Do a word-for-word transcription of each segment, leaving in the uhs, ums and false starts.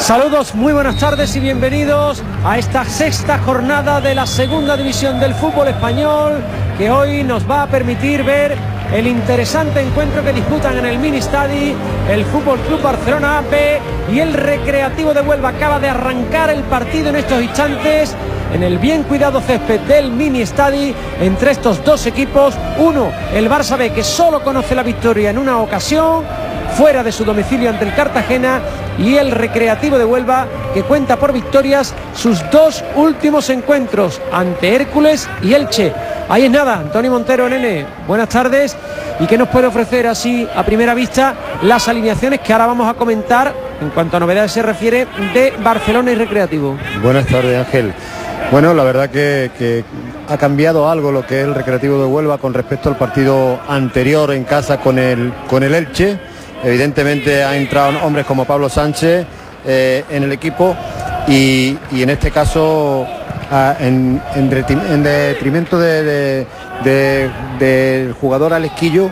Saludos, muy buenas tardes y bienvenidos a esta sexta jornada de la segunda división del fútbol español, que hoy nos va a permitir ver el interesante encuentro que disputan en el Ministadi el Fútbol Club Barcelona B y el Recreativo de Huelva. Acaba de arrancar el partido en estos instantes en el bien cuidado césped del Ministadi entre estos dos equipos. Uno, el Barça B, que solo conoce la victoria en una ocasión fuera de su domicilio ante el Cartagena, y el Recreativo de Huelva, que cuenta por victorias sus dos últimos encuentros ante Hércules y Elche. Ahí es nada, Antonio Montero, nene, buenas tardes. ¿Y qué nos puede ofrecer así a primera vista las alineaciones que ahora vamos a comentar en cuanto a novedades se refiere de Barcelona y Recreativo? Buenas tardes, Ángel. Bueno, la verdad que, que ha cambiado algo lo que es el Recreativo de Huelva con respecto al partido anterior en casa con el, con el Elche. Evidentemente ha entrado hombres como Pablo Sánchez eh, en el equipo y, y en este caso a, en, en, en detrimento del de, de, de, de jugador Alesquillo,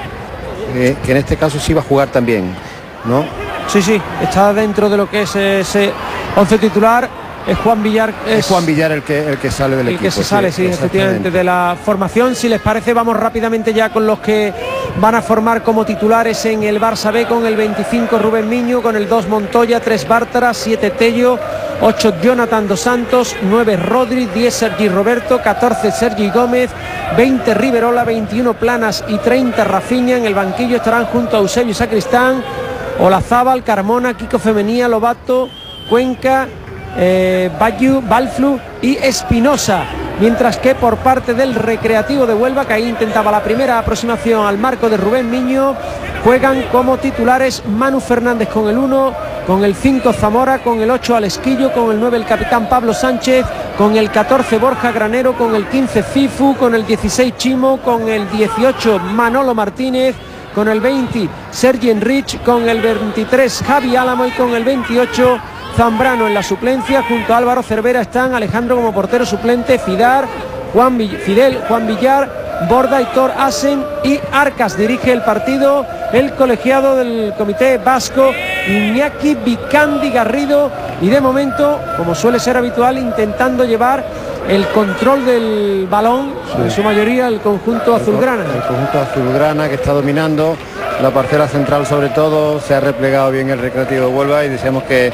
eh, que en este caso sí va a jugar también, ¿no? Sí, sí, está dentro de lo que es ese once titular. Es Juan Villar. Es, es Juan Villar el que, el que sale del el equipo. El que se sale, sí, sí efectivamente, de la formación. Si les parece, vamos rápidamente ya con los que van a formar como titulares en el Barça B. Con el veinticinco, Rubén Miño. Con el dos, Montoya. tres, Bártara. siete, Tello. ocho, Jonathan Dos Santos. nueve, Rodri. diez, Sergi Roberto. catorce, Sergi Gómez. veinte, Riverola. veintiuno, Planas. Y treinta, Rafinha. En el banquillo estarán junto a Eusebio Sacristán, Olazábal, Carmona, Kiko Femenía, Lobato, Cuenca, Eh, Bayu, Balflu y Espinosa, mientras que por parte del Recreativo de Huelva, que ahí intentaba la primera aproximación al marco de Rubén Miño, juegan como titulares Manu Fernández con el uno, con el cinco Zamora, con el ocho Alesquillo, con el nueve el capitán Pablo Sánchez, con el catorce Borja Granero, con el quince Cifu, con el dieciséis Chimo, con el dieciocho Manolo Martínez, con el veinte Sergi Enrich, con el veintitrés Javi Álamo y con el veintiocho Zambrano en la suplencia. Junto a Álvaro Cervera están Alejandro como portero suplente, Fidar, Juan Vill Fidel, Juan Villar, Borda, Hitor Asen y Arcas. Dirige el partido el colegiado del comité vasco, Iñaki Vicandi Garrido, y de momento, como suele ser habitual, intentando llevar el control del balón, sí, en su mayoría el conjunto el azulgrana. El conjunto azulgrana, que está dominando la parcela central sobre todo. Se ha replegado bien el Recreativo de Huelva y deseamos que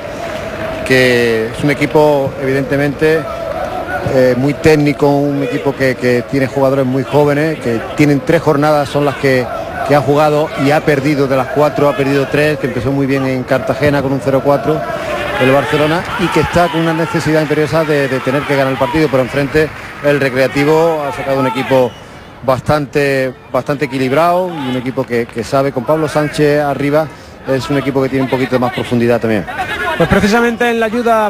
que es un equipo evidentemente eh, muy técnico, un equipo que, que tiene jugadores muy jóvenes, que tienen tres jornadas, son las que, que ha jugado y ha perdido de las cuatro, ha perdido tres, que empezó muy bien en Cartagena con un cero cuatro el Barcelona, y que está con una necesidad imperiosa de, de tener que ganar el partido, pero enfrente el Recreativo ha sacado un equipo bastante, bastante equilibrado y un equipo que, que sabe, con Pablo Sánchez arriba, es un equipo que tiene un poquito más profundidad también. Pues precisamente en la ayuda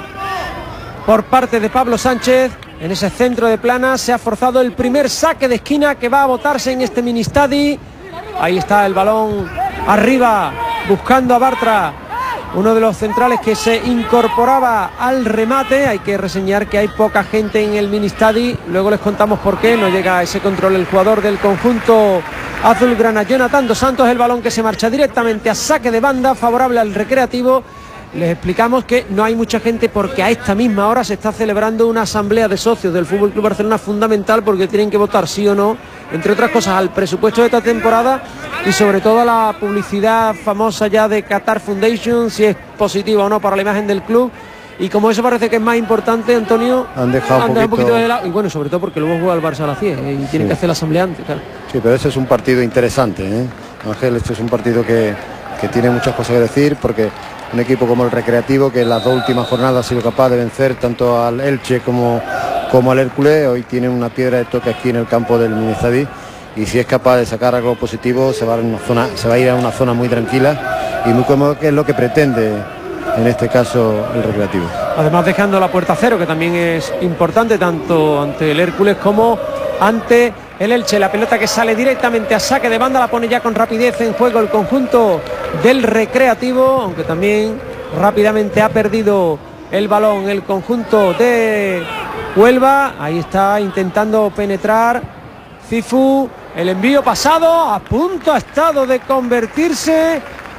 por parte de Pablo Sánchez, en ese centro de Planas, se ha forzado el primer saque de esquina que va a botarse en este Ministadi. Ahí está el balón arriba, buscando a Bartra, uno de los centrales que se incorporaba al remate. Hay que reseñar que hay poca gente en el Ministadi, luego les contamos por qué no llega a ese control el jugador del conjunto azulgrana, Jonathan Dos Santos. El balón que se marcha directamente a saque de banda, favorable al Recreativo. Les explicamos que no hay mucha gente porque a esta misma hora se está celebrando una asamblea de socios del F C Barcelona fundamental, porque tienen que votar sí o no, entre otras cosas, al presupuesto de esta temporada y sobre todo a la publicidad famosa ya de Qatar Foundation, si es positiva o no para la imagen del club. Y como eso parece que es más importante, Antonio, han dejado, han dejado un, poquito... un poquito de lado. Y bueno, sobre todo porque luego juega el Barça a las diez y tiene sí. que hacer la asamblea antes, claro. Sí, pero ese es un partido interesante, ¿eh? Ángel, este es un partido que, que tiene muchas cosas que decir, porque un equipo como el Recreativo, que en las dos últimas jornadas ha sido capaz de vencer tanto al Elche como, como al Hércules, hoy tiene una piedra de toque aquí en el campo del Ministadi, y si es capaz de sacar algo positivo, se va a, una zona, se va a ir a una zona muy tranquila y muy cómoda, que es lo que pretende en este caso el Recreativo. Además, dejando la puerta a cero, que también es importante tanto ante el Hércules como ante el Elche. La pelota que sale directamente a saque de banda, la pone ya con rapidez en juego el conjunto del Recreativo, aunque también rápidamente ha perdido el balón el conjunto de Huelva. Ahí está intentando penetrar Cifu, el envío pasado, a punto ha estado de convertirse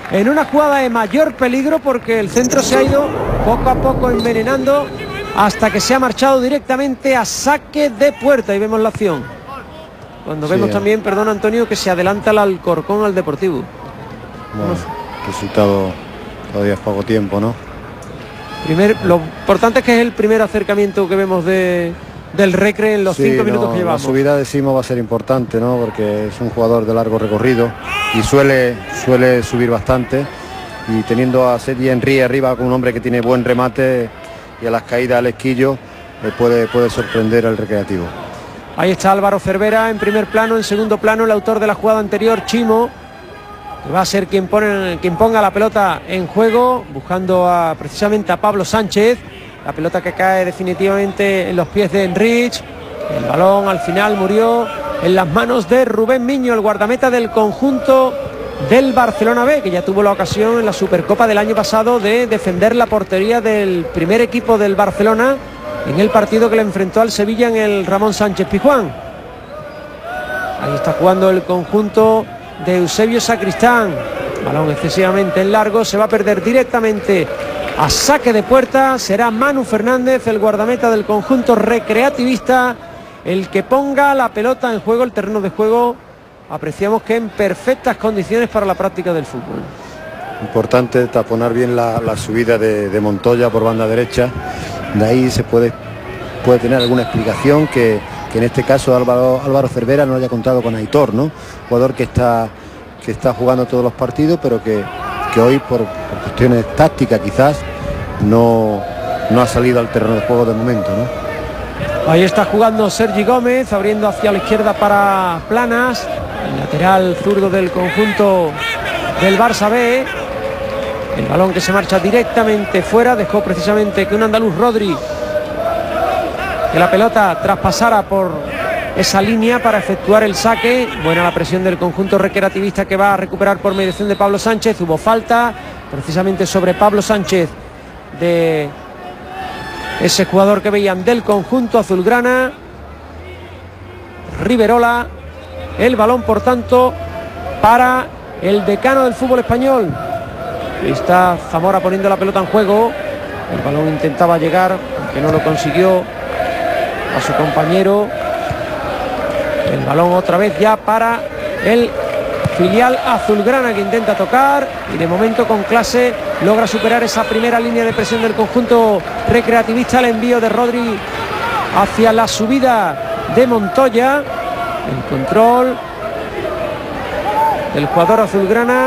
en una jugada de mayor peligro, porque el centro se ha ido poco a poco envenenando hasta que se ha marchado directamente a saque de puerta. Y vemos la acción. Cuando vemos sí, también, perdón Antonio, que se adelanta el Alcorcón al Deportivo. Bueno, resultado todavía es poco tiempo, ¿no? Primer, lo importante es que es el primer acercamiento que vemos de, del Recre en los sí, cinco no, minutos que llevamos. La subida de Simo va a ser importante, ¿no? Porque es un jugador de largo recorrido y suele, suele subir bastante. Y teniendo a Sergi Henry arriba con un hombre que tiene buen remate y a las caídas al esquillo, le puede, puede sorprender al Recreativo. Ahí está Álvaro Cervera en primer plano, en segundo plano el autor de la jugada anterior, Chimo, que va a ser quien, pone, quien ponga la pelota en juego, buscando a, precisamente a Pablo Sánchez. La pelota que cae definitivamente en los pies de Enrich. El balón al final murió en las manos de Rubén Miño, el guardameta del conjunto del Barcelona B, que ya tuvo la ocasión en la Supercopa del año pasado de defender la portería del primer equipo del Barcelona en el partido que le enfrentó al Sevilla en el Ramón Sánchez Pizjuán. Ahí está jugando el conjunto de Eusebio Sacristán. Balón excesivamente en largo, se va a perder directamente a saque de puerta. Será Manu Fernández, el guardameta del conjunto recreativista, el que ponga la pelota en juego. El terreno de juego apreciamos que en perfectas condiciones para la práctica del fútbol. Importante taponar bien la, la subida de, de Montoya por banda derecha. De ahí se puede, puede tener alguna explicación que, que en este caso Álvaro, Álvaro Cervera no haya contado con Aitor, ¿no? Jugador que está, que está jugando todos los partidos, pero que, que hoy por, por cuestiones tácticas quizás no, no ha salido al terreno de juego de momento, ¿no? Ahí está jugando Sergi Gómez, abriendo hacia la izquierda para Planas, el lateral zurdo del conjunto del Barça B. El balón que se marcha directamente fuera, dejó precisamente que un andaluz, Rodri, que la pelota traspasara por esa línea para efectuar el saque. Buena la presión del conjunto recreativista, que va a recuperar por mediación de Pablo Sánchez. Hubo falta precisamente sobre Pablo Sánchez de ese jugador que veían del conjunto azulgrana, Riverola. El balón, por tanto, para el decano del fútbol español. Ahí está Zamora poniendo la pelota en juego. El balón intentaba llegar, aunque no lo consiguió, a su compañero. El balón otra vez ya para el filial azulgrana, que intenta tocar y de momento con clase logra superar esa primera línea de presión del conjunto recreativista. El envío de Rodri hacia la subida de Montoya. El control del jugador azulgrana.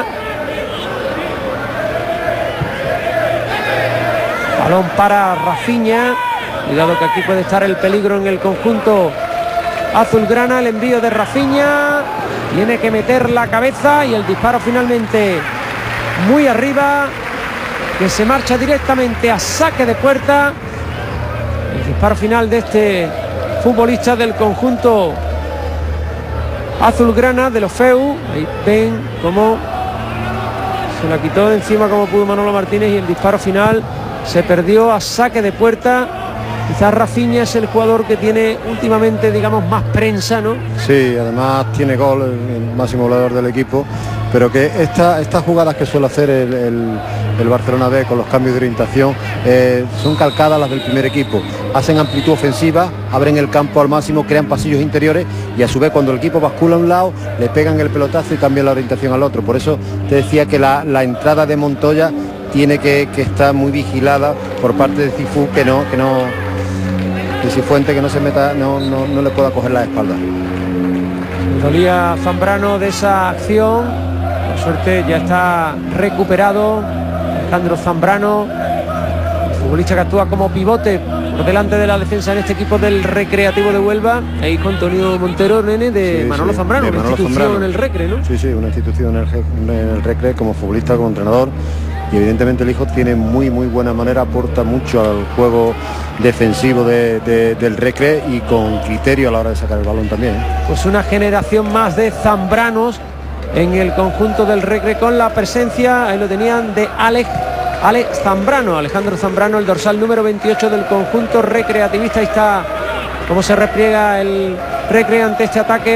Balón para Rafinha. Cuidado que aquí puede estar el peligro en el conjunto azulgrana. El envío de Rafinha. Tiene que meter la cabeza y el disparo finalmente muy arriba, que se marcha directamente a saque de puerta. El disparo final de este futbolista del conjunto azulgrana, de los Feu. Ahí ven cómo se la quitó de encima como pudo Manolo Martínez, y el disparo final se perdió a saque de puerta. Quizás Rafinha es el jugador que tiene últimamente, digamos, más prensa, ¿no? Sí, además tiene gol, el máximo goleador del equipo, pero que esta, estas jugadas que suele hacer el, el, el Barcelona B con los cambios de orientación eh, son calcadas las del primer equipo. Hacen amplitud ofensiva, abren el campo al máximo, crean pasillos interiores y a su vez cuando el equipo bascula a un lado le pegan el pelotazo y cambian la orientación al otro. Por eso te decía que la, la entrada de Montoya tiene que, que estar muy vigilada por parte de Cifú, que no... Que no de Cifuente, que no se meta, no, no, no le pueda coger la espalda. Dolía Zambrano de esa acción. Por suerte ya está recuperado Alejandro Zambrano, el futbolista que actúa como pivote por delante de la defensa en este equipo del Recreativo de Huelva. Ahí con Antonio Montero, nene, de sí, Manolo sí, Zambrano, de Manolo una institución Zambrano. En el Recre, ¿no? Sí, sí, una institución en el, en el Recre, como futbolista, como entrenador. Y evidentemente el hijo tiene muy muy buena manera, aporta mucho al juego defensivo de, de, del Recre, y con criterio a la hora de sacar el balón también, ¿eh? Pues una generación más de Zambranos en el conjunto del Recre, con la presencia, ahí lo tenían, de Alex, Alex Zambrano, Alejandro Zambrano, el dorsal número veintiocho del conjunto recreativista. Ahí está cómo se repliega el Recre ante este ataque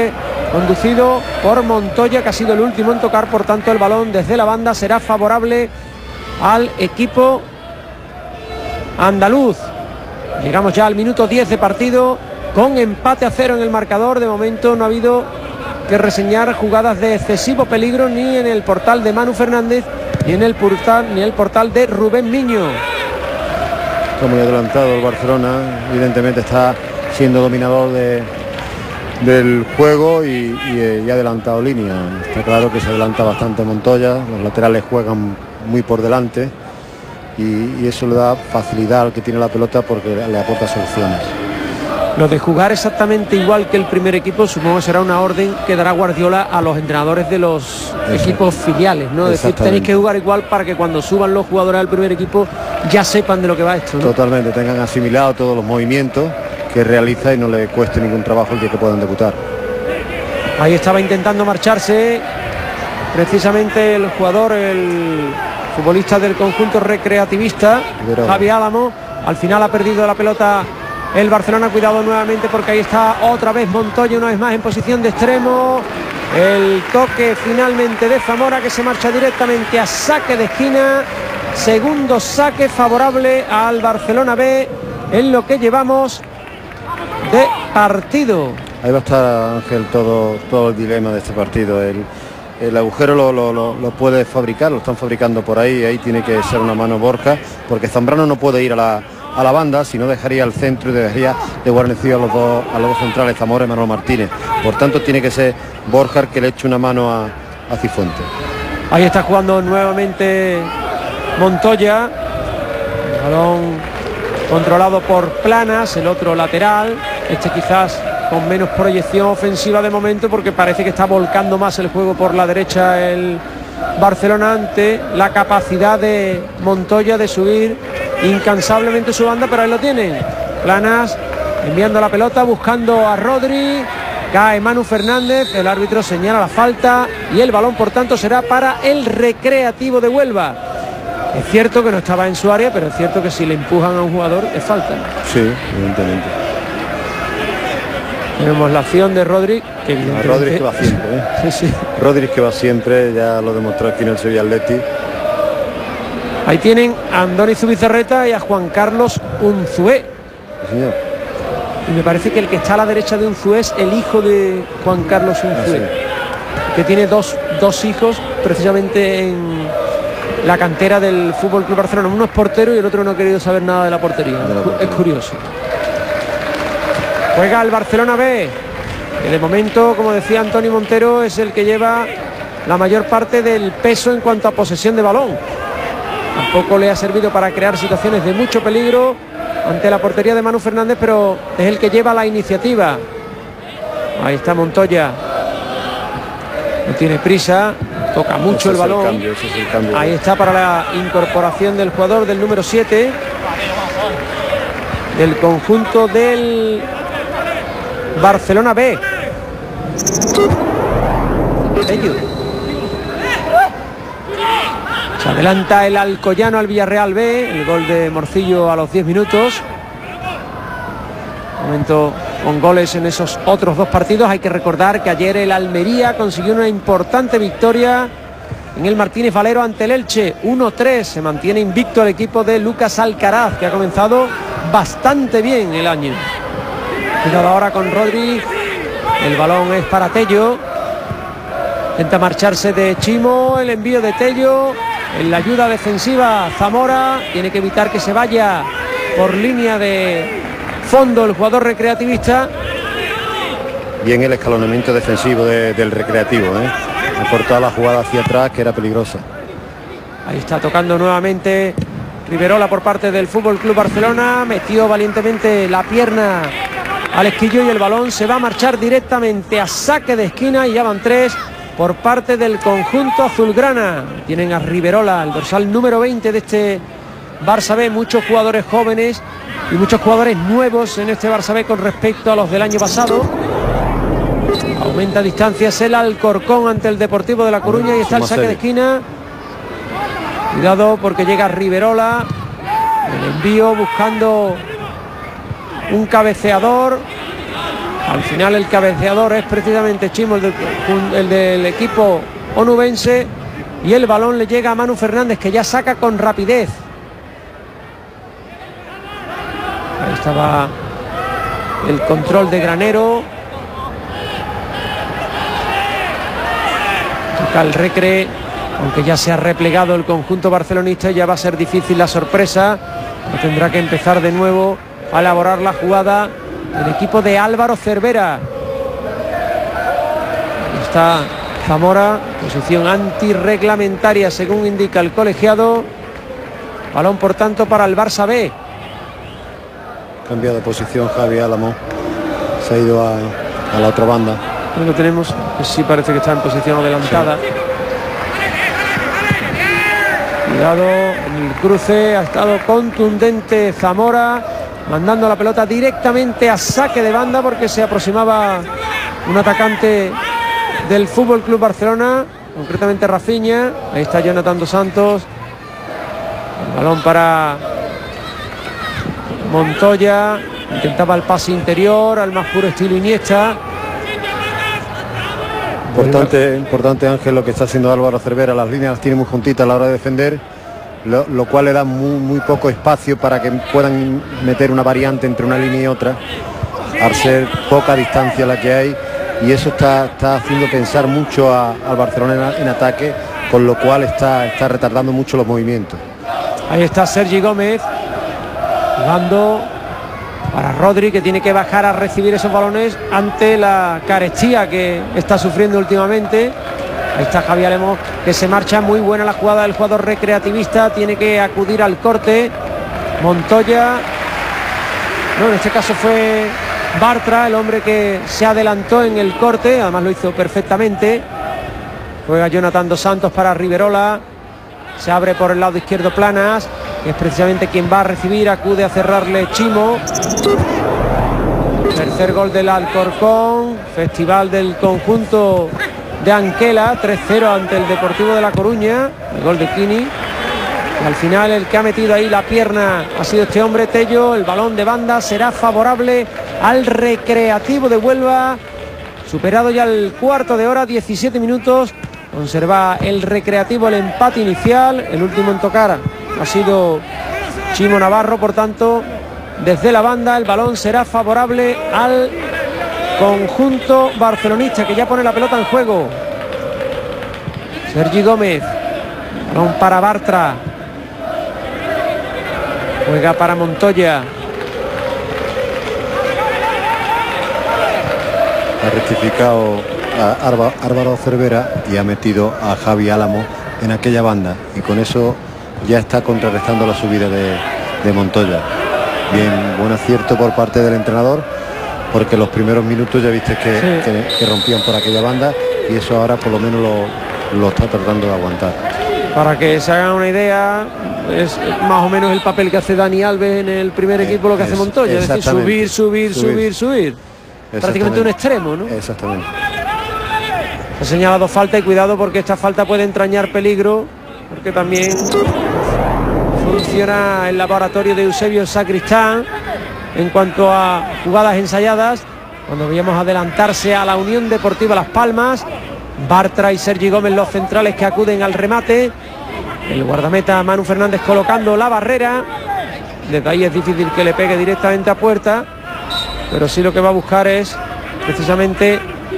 conducido por Montoya, que ha sido el último en tocar. Por tanto, el balón desde la banda será favorable al equipo andaluz. Llegamos ya al minuto diez de partido, con empate a cero en el marcador. De momento no ha habido que reseñar jugadas de excesivo peligro ni en el portal de Manu Fernández, ni en el portal, ni en el portal de Rubén Miño. Está muy adelantado el Barcelona, evidentemente está siendo dominador de, del juego y, y, y ha adelantado línea. Está claro que se adelanta bastante Montoya, los laterales juegan muy por delante y, y eso le da facilidad al que tiene la pelota porque le aporta soluciones. Lo de jugar exactamente igual que el primer equipo, supongo que será una orden que dará Guardiola a los entrenadores de los Eso. equipos filiales, ¿no? Es decir, tenéis que jugar igual para que cuando suban los jugadores al primer equipo ya sepan de lo que va esto, ¿no? Totalmente, tengan asimilado todos los movimientos que realiza y no le cueste ningún trabajo el día que puedan debutar. Ahí estaba intentando marcharse precisamente el jugador, el futbolista del conjunto recreativista, Pero... Javi Álamo. Al final ha perdido la pelota el Barcelona. Cuidado nuevamente porque ahí está otra vez Montoya, una vez más en posición de extremo. El toque finalmente de Zamora, que se marcha directamente a saque de esquina. Segundo saque favorable al Barcelona B en lo que llevamos de partido. Ahí va a estar, Ángel, todo, todo el dilema de este partido. El, el agujero lo, lo, lo, lo puede fabricar, lo están fabricando por ahí. Ahí tiene que ser una mano Borja, porque Zambrano no puede ir a la a la banda, si no dejaría al centro y dejaría de guarnecido a los dos a los dos centrales, Zamora y Manuel Martínez. Por tanto tiene que ser Borja que le eche una mano a, a Cifuentes. Ahí está jugando nuevamente Montoya, el balón controlado por Planas, el otro lateral, este quizás con menos proyección ofensiva de momento, porque parece que está volcando más el juego por la derecha el Barcelona, ante la capacidad de Montoya de subir incansablemente su banda, pero ahí lo tienen. Planas enviando la pelota, buscando a Rodri, cae Manu Fernández, el árbitro señala la falta y el balón por tanto será para el Recreativo de Huelva. Es cierto que no estaba en su área, pero es cierto que si le empujan a un jugador es falta. Sí, evidentemente. Tenemos la acción de Rodri, que evidentemente... Rodri que va siempre, ¿eh? Sí, sí. Rodri que va siempre, ya lo demostró aquí en el Sevilla Atleti. Ahí tienen a Andoni Zubizarreta y a Juan Carlos Unzué. Sí, señor. Y me parece que el que está a la derecha de Unzué es el hijo de Juan Carlos Unzué, ah, sí. que tiene dos, dos hijos precisamente en la cantera del Fútbol Club Barcelona. Uno es portero y el otro no ha querido saber nada de la portería. De la portería. Es curioso. Juega el Barcelona B, que de momento, como decía Antonio Montero, es el que lleva la mayor parte del peso en cuanto a posesión de balón. Tampoco le ha servido para crear situaciones de mucho peligro ante la portería de Manu Fernández, pero es el que lleva la iniciativa. Ahí está Montoya, no tiene prisa, toca mucho el balón. El cambio, ese es el cambio. Ahí está para la incorporación del jugador del número siete del conjunto del Barcelona B. Ellos. Se adelanta el Alcoyano al Villarreal B, el gol de Morcillo a los diez minutos. Momento con goles en esos otros dos partidos. Hay que recordar que ayer el Almería consiguió una importante victoria en el Martínez Valero ante el Elche. uno tres, se mantiene invicto el equipo de Lucas Alcaraz, que ha comenzado bastante bien el año. Cuidado ahora con Rodri, el balón es para Tello. Intenta marcharse de Chimo, el envío de Tello. En la ayuda defensiva Zamora, tiene que evitar que se vaya por línea de fondo el jugador recreativista. Bien el escalonamiento defensivo de, del Recreativo, ¿eh? Ha cortado la jugada hacia atrás, que era peligrosa. Ahí está tocando nuevamente Riverola por parte del Fútbol Club Barcelona. Metió valientemente la pierna al esquillo y el balón se va a marchar directamente a saque de esquina, y ya van tres por parte del conjunto azulgrana. Tienen a Riverola, el dorsal número veinte de este Barça B. Muchos jugadores jóvenes y muchos jugadores nuevos en este Barça B con respecto a los del año pasado. Aumenta distancias el Alcorcón ante el Deportivo de La Coruña y está el saque de esquina. Cuidado porque llega Riverola, el envío buscando un cabeceador. Al final el cabeceador es precisamente Chimo, el del, el del equipo onubense, y el balón le llega a Manu Fernández, que ya saca con rapidez. Ahí estaba el control de Granero. Toca el Recre, aunque ya se ha replegado el conjunto barcelonista, ya va a ser difícil la sorpresa. Tendrá que empezar de nuevo a elaborar la jugada el equipo de Álvaro Cervera. Ahí está Zamora, posición antirreglamentaria según indica el colegiado. Balón por tanto para el Barça B. Cambiado de posición Javi Álamo, se ha ido a, a la otra banda. Ahí lo tenemos, que sí parece que está en posición adelantada. Sí. Cuidado en el cruce, ha estado contundente Zamora, mandando la pelota directamente a saque de banda, porque se aproximaba un atacante del Fútbol Club Barcelona, concretamente Rafinha. Ahí está Jonathan dos Santos. El balón para Montoya, intentaba el pase interior al más puro estilo Iniesta. Importante, importante Ángel, lo que está haciendo Álvaro Cervera. Las líneas las tiene muy juntitas a la hora de defender, lo, lo cual le da muy, muy poco espacio para que puedan meter una variante entre una línea y otra, al ser poca distancia la que hay, y eso está, está haciendo pensar mucho a, al Barcelona en, en ataque, con lo cual está, está retardando mucho los movimientos. Ahí está Sergi Gómez jugando para Rodri, que tiene que bajar a recibir esos balones ante la carestía que está sufriendo últimamente. Ahí está Javi Álamo, que se marcha. Muy buena la jugada del jugador recreativista, tiene que acudir al corte. Montoya, no, en este caso fue Bartra el hombre que se adelantó en el corte, además lo hizo perfectamente. Juega Jonathan dos Santos para Riverola, se abre por el lado izquierdo Planas, que es precisamente quien va a recibir, acude a cerrarle Chimo. Tercer gol del Alcorcón, festival del conjunto de Anquela, tres cero ante el Deportivo de La Coruña, el gol de Kini. Y al final el que ha metido ahí la pierna ha sido este hombre, Tello. El balón de banda será favorable al Recreativo de Huelva. Superado ya el cuarto de hora, diecisiete minutos. Conserva el Recreativo el empate inicial. El último en tocar ha sido Chimo Navarro. Por tanto, desde la banda el balón será favorable al conjunto barcelonista, que ya pone la pelota en juego. Sergi Gómez, balón para Bartra, juega para Montoya. Ha rectificado a Álvaro Cervera y ha metido a Javi Álamo en aquella banda, y con eso ya está contrarrestando la subida de, de Montoya. Bien, buen acierto por parte del entrenador, porque los primeros minutos ya viste que, sí. que, que rompían por aquella banda, y eso ahora por lo menos lo, lo está tratando de aguantar. Para que se hagan una idea, es más o menos el papel que hace Dani Alves en el primer equipo, lo que es, hace Montoya, es decir, subir, subir, subir, subir. Prácticamente un extremo, ¿no? Exactamente. Ha señalado falta, y cuidado porque esta falta puede entrañar peligro, porque también funciona el laboratorio de Eusebio Sacristán en cuanto a jugadas ensayadas. Cuando veíamos adelantarse a la Unión Deportiva Las Palmas, Bartra y Sergi Gómez los centrales que acuden al remate. El guardameta Manu Fernández colocando la barrera. Desde ahí es difícil que le pegue directamente a puerta, pero sí lo que va a buscar es precisamente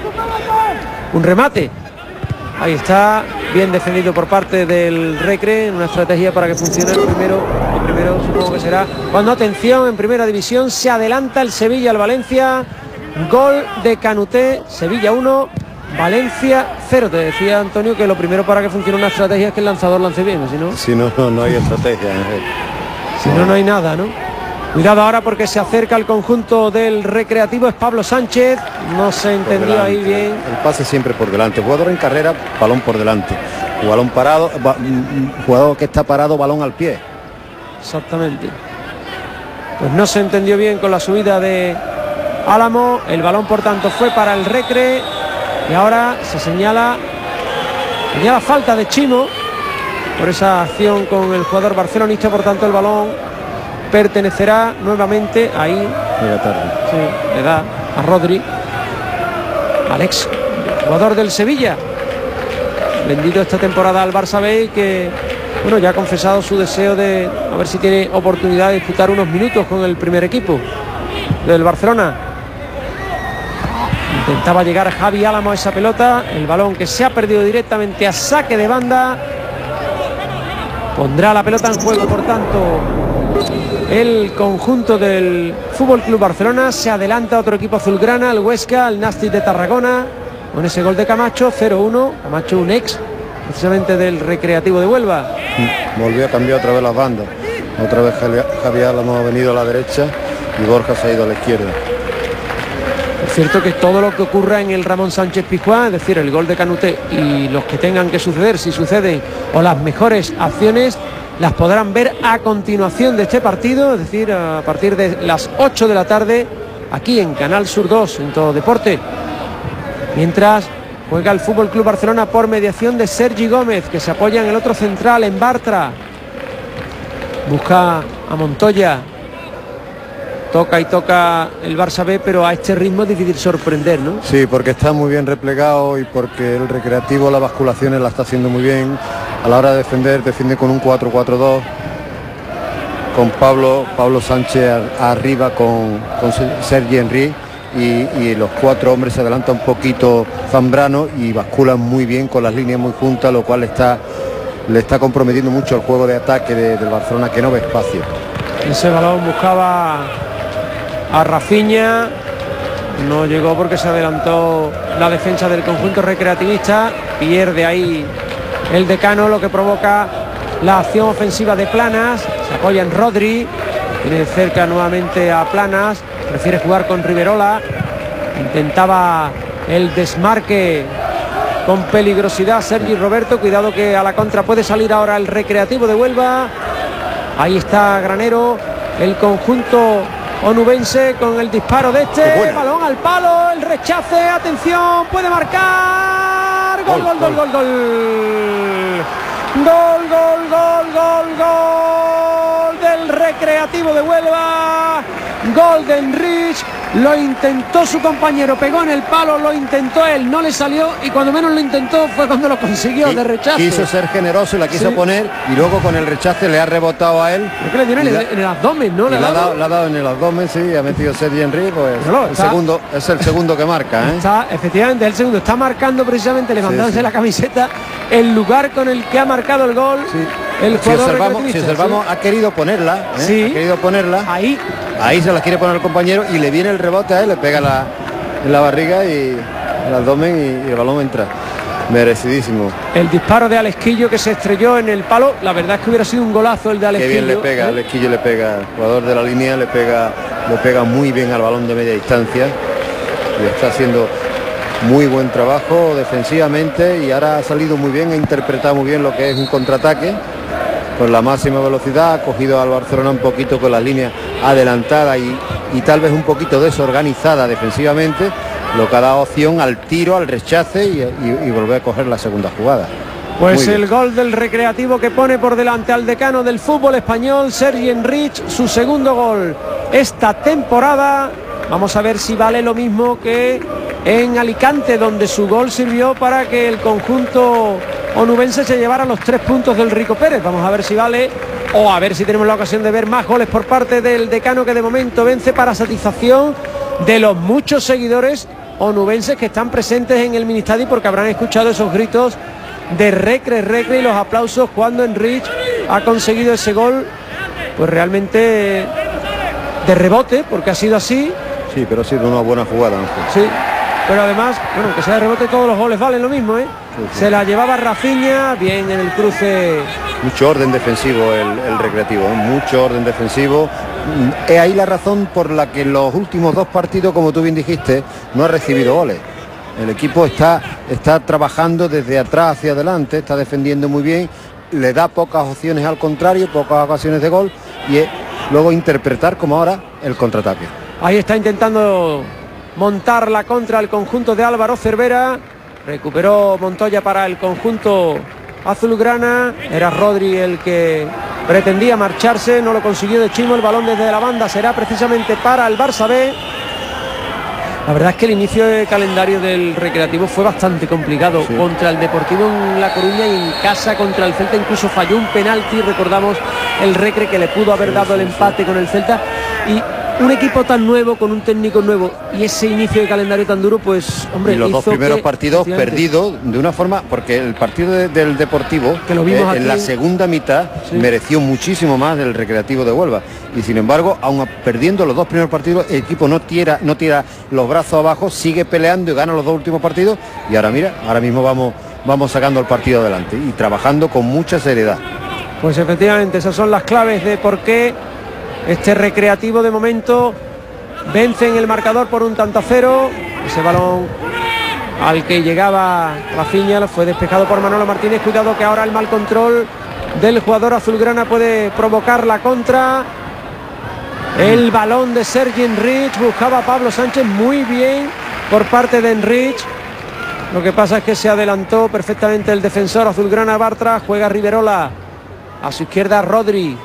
un remate. Ahí está, bien defendido por parte del Recre, en una estrategia para que funcione el primero. El primero supongo que será cuando, atención, en primera división se adelanta el Sevilla al Valencia. Gol de Canuté, Sevilla uno, Valencia cero. Te decía, Antonio, que lo primero para que funcione una estrategia es que el lanzador lance bien, si no... Si no, no, no hay estrategia. Si no, no hay nada, ¿no? Cuidado ahora porque se acerca el conjunto del Recreativo, es Pablo Sánchez, no se entendió ahí bien. El pase siempre por delante, jugador en carrera, balón por delante, balón parado, jugador que está parado, balón al pie. Exactamente. Pues no se entendió bien con la subida de Álamo, el balón por tanto fue para el Recre, y ahora se señala, señala falta de Chimo por esa acción con el jugador barcelonista. Por tanto el balón pertenecerá nuevamente ahí, llega tarde. Sí, le da a Rodri. Alex, jugador del Sevilla, vendido esta temporada al Barça B, que bueno, ya ha confesado su deseo de a ver si tiene oportunidad de disputar unos minutos con el primer equipo del Barcelona. Intentaba llegar Javi Álamo a esa pelota, el balón que se ha perdido directamente a saque de banda. Pondrá la pelota en juego, por tanto, el conjunto del Fútbol Club Barcelona. Se adelanta otro equipo azulgrana, el Huesca, el Nàstic de Tarragona, con ese gol de Camacho, cero uno. Camacho, un ex precisamente del Recreativo de Huelva. Volvió a cambiar otra vez las bandas. Otra vez Javi Álamo ha venido a la derecha y Borja se ha ido a la izquierda. Es cierto que todo lo que ocurra en el Ramón Sánchez Pizjuán, es decir, el gol de Canuté y los que tengan que suceder, si suceden, o las mejores acciones, las podrán ver a continuación de este partido, es decir, a partir de las ocho de la tarde, aquí en Canal Sur dos, en Todo Deporte. Mientras juega el Fútbol Club Barcelona por mediación de Sergi Gómez, que se apoya en el otro central, en Bartra. Busca a Montoya. Toca y toca el Barça B, pero a este ritmo es difícil sorprender, ¿no? Sí, porque está muy bien replegado y porque el Recreativo las basculaciones la está haciendo muy bien. A la hora de defender, defiende con un cuatro cuatro dos. Con Pablo, Pablo Sánchez a, arriba con, con Sergi Henry. Y, y los cuatro hombres se adelanta un poquito Zambrano y basculan muy bien con las líneas muy juntas, lo cual está, le está comprometiendo mucho el juego de ataque de, del Barcelona, que no ve espacio. Ese balón buscaba a Rafinha, no llegó porque se adelantó la defensa del conjunto recreativista, pierde ahí el Decano, lo que provoca la acción ofensiva de Planas. Se apoya en Rodri, tiene cerca nuevamente a Planas, prefiere jugar con Riverola, intentaba el desmarque con peligrosidad Sergi Roberto, cuidado que a la contra puede salir ahora el Recreativo de Huelva. Ahí está Granero, el conjunto onubense con el disparo de este, balón al palo, el rechace, atención, puede marcar, gol, gol, gol, gol, gol, gol, gol, gol, gol, gol del Recreativo de Huelva, gol de Enrich. Lo intentó su compañero, pegó en el palo, lo intentó él, no le salió, y cuando menos lo intentó fue cuando lo consiguió de rechace. Quiso ser generoso y la quiso sí. poner, y luego con el rechace le ha rebotado a él. Es que le dio en el, en el abdomen, ¿no? Le, le, ha dado, le ha dado en el abdomen, sí, ha metido Sergi Henry, pues no, el segundo, es el segundo que marca, ¿eh? Está, efectivamente, el segundo está marcando precisamente, levantándose sí, sí. la camiseta, el lugar con el que ha marcado el gol. Sí. El si observamos, si observamos sí. ha querido ponerla, ¿eh? sí. ha querido ponerla. Ahí. Ahí se la quiere poner el compañero y le viene el rebote a él, le pega la, en la barriga y el abdomen y, y el balón entra. Merecidísimo. El disparo de Alesquillo que se estrelló en el palo, la verdad es que hubiera sido un golazo el de Alesquillo. Qué bien le pega, ¿eh? Alesquillo le pega, el jugador de la línea le pega, le pega muy bien al balón de media distancia. Y está haciendo muy buen trabajo defensivamente y ahora ha salido muy bien, ha interpretado muy bien lo que es un contraataque. Con la máxima velocidad, ha cogido al Barcelona un poquito con la línea adelantada y, y tal vez un poquito desorganizada defensivamente, lo que ha dado opción al tiro, al rechace y, y, y volver a coger la segunda jugada. Pues el gol del Recreativo que pone por delante al decano del fútbol español, Sergi Enrich, su segundo gol esta temporada. Vamos a ver si vale lo mismo que en Alicante, donde su gol sirvió para que el conjunto onubense se llevara los tres puntos del Rico Pérez. Vamos a ver si vale, o a ver si tenemos la ocasión de ver más goles por parte del decano, que de momento vence para satisfacción de los muchos seguidores onubenses que están presentes en el Ministadio, porque habrán escuchado esos gritos de recre, recre y los aplausos cuando Enrich ha conseguido ese gol, pues realmente de rebote, porque ha sido así. Sí, pero ha sido una buena jugada, ¿no? Sí, pero además, bueno, que sea de rebote, todos los goles valen lo mismo, ¿eh? Sí, sí. Se la llevaba Rafinha, bien en el cruce. Mucho orden defensivo el, el Recreativo, ¿eh? Mucho orden defensivo. Es ahí la razón por la que en los últimos dos partidos, como tú bien dijiste, no ha recibido goles. El equipo está, está trabajando desde atrás hacia adelante, está defendiendo muy bien, le da pocas opciones al contrario, pocas ocasiones de gol, y es luego interpretar como ahora el contraataque. Ahí está intentando montar la contra el conjunto de Álvaro Cervera. Recuperó Montoya para el conjunto azulgrana. Era Rodri el que pretendía marcharse, no lo consiguió de Chimo. El balón desde la banda será precisamente para el Barça B. La verdad es que el inicio de calendario del Recreativo fue bastante complicado, sí. Contra el Deportivo en La Coruña y en casa contra el Celta incluso falló un penalti, recordamos el Recre que le pudo haber sí, dado sí, el empate sí. con el Celta, y un equipo tan nuevo, con un técnico nuevo y ese inicio de calendario tan duro, pues hombre, y los hizo dos primeros que, partidos perdidos de una forma, porque el partido de, del Deportivo que lo vimos eh, en la segunda mitad sí. mereció muchísimo más del Recreativo de Huelva, y sin embargo, aun perdiendo los dos primeros partidos, el equipo no tira, no tira los brazos abajo, sigue peleando y gana los dos últimos partidos, y ahora mira, ahora mismo vamos, vamos sacando el partido adelante y trabajando con mucha seriedad. Pues efectivamente, esas son las claves de por qué este Recreativo de momento vence en el marcador por un tanto a cero. Ese balón al que llegaba Rafinha fue despejado por Manolo Martínez. Cuidado que ahora el mal control del jugador azulgrana puede provocar la contra. El balón de Sergi Enrich, buscaba a Pablo Sánchez, muy bien por parte de Enrich. Lo que pasa es que se adelantó perfectamente el defensor azulgrana Bartra. Juega Riverola, a su izquierda Rodri.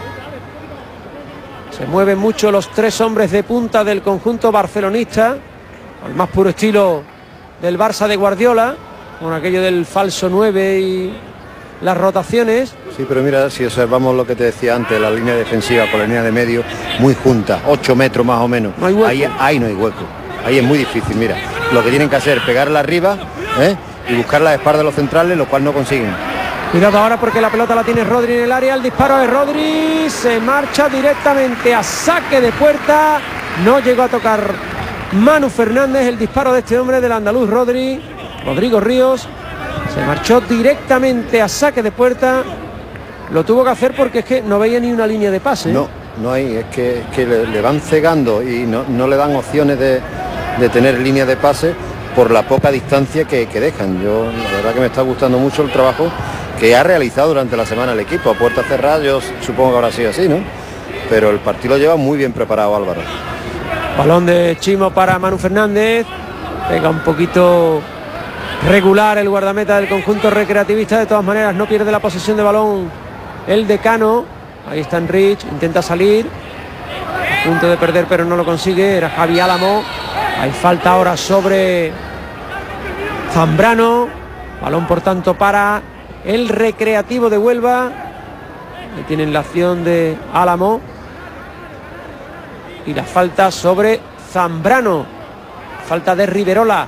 Se mueven mucho los tres hombres de punta del conjunto barcelonista, al más puro estilo del Barça de Guardiola, con aquello del falso nueve y las rotaciones. Sí, pero mira, si observamos lo que te decía antes, la línea defensiva con la línea de medio muy junta, ocho metros más o menos. No hay hueco. Ahí, ahí no hay hueco, ahí es muy difícil, mira. Lo que tienen que hacer es pegarla arriba ¿eh? y buscar la espalda de los centrales, lo cual no consiguen. Cuidado ahora porque la pelota la tiene Rodri en el área. El disparo de Rodri se marcha directamente a saque de puerta. No llegó a tocar Manu Fernández. El disparo de este hombre, del andaluz Rodri, Rodrigo Ríos, se marchó directamente a saque de puerta. Lo tuvo que hacer porque es que no veía ni una línea de pase. No, no hay, es que, es que le, le van cegando y no, no le dan opciones de, de tener línea de pase por la poca distancia que, que dejan. Yo la verdad que me está gustando mucho el trabajo que ha realizado durante la semana el equipo, a puerta cerrada. Yo supongo que habrá sido así, ¿no? Pero el partido lo lleva muy bien preparado Álvaro. Balón de Chimo para Manu Fernández, pega un poquito regular el guardameta del conjunto recreativista. De todas maneras no pierde la posesión de balón el decano. Ahí está Enrich, intenta salir, a punto de perder pero no lo consigue, era Javi Álamo. Hay falta ahora sobre Zambrano, balón por tanto para el Recreativo de Huelva. Ahí tienen la acción de Álamo y la falta sobre Zambrano, falta de Riverola.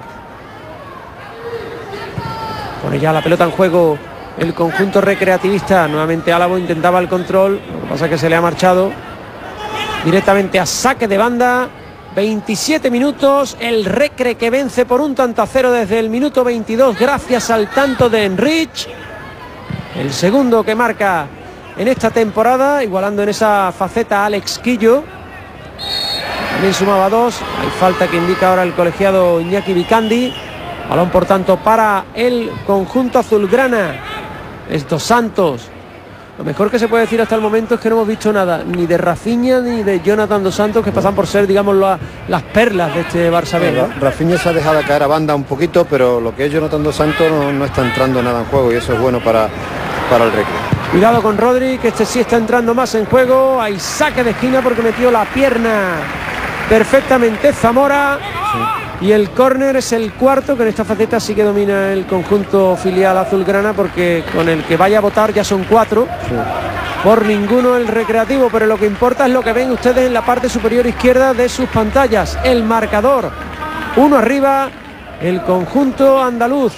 Pone ya la pelota en juego el conjunto recreativista. Nuevamente Álamo intentaba el control, lo que pasa es que se le ha marchado directamente a saque de banda. veintisiete minutos, el Recre que vence por un tanto a cero desde el minuto veintidós gracias al tanto de Enrich, el segundo que marca en esta temporada, igualando en esa faceta a Alex Quillo. También sumaba dos. Hay falta que indica ahora el colegiado Iñaki Vicandi. Balón por tanto para el conjunto azulgrana. Es Dos Santos. Lo mejor que se puede decir hasta el momento es que no hemos visto nada ni de Rafinha ni de Jonathan Dos Santos, que pasan por ser, digamos, la, las perlas de este Barça B, ¿no? Rafinha se ha dejado caer a banda un poquito, pero lo que es Jonathan Dos Santos no, no está entrando nada en juego, y eso es bueno para, para el Recre. Cuidado con Rodri, que este sí está entrando más en juego. Hay saque de esquina porque metió la pierna perfectamente Zamora. Sí. Y el córner es el cuarto, que en esta faceta sí que domina el conjunto filial azulgrana, porque con el que vaya a votar ya son cuatro. Sí. Por ninguno el Recreativo, pero lo que importa es lo que ven ustedes en la parte superior izquierda de sus pantallas. El marcador, uno arriba, el conjunto andaluz.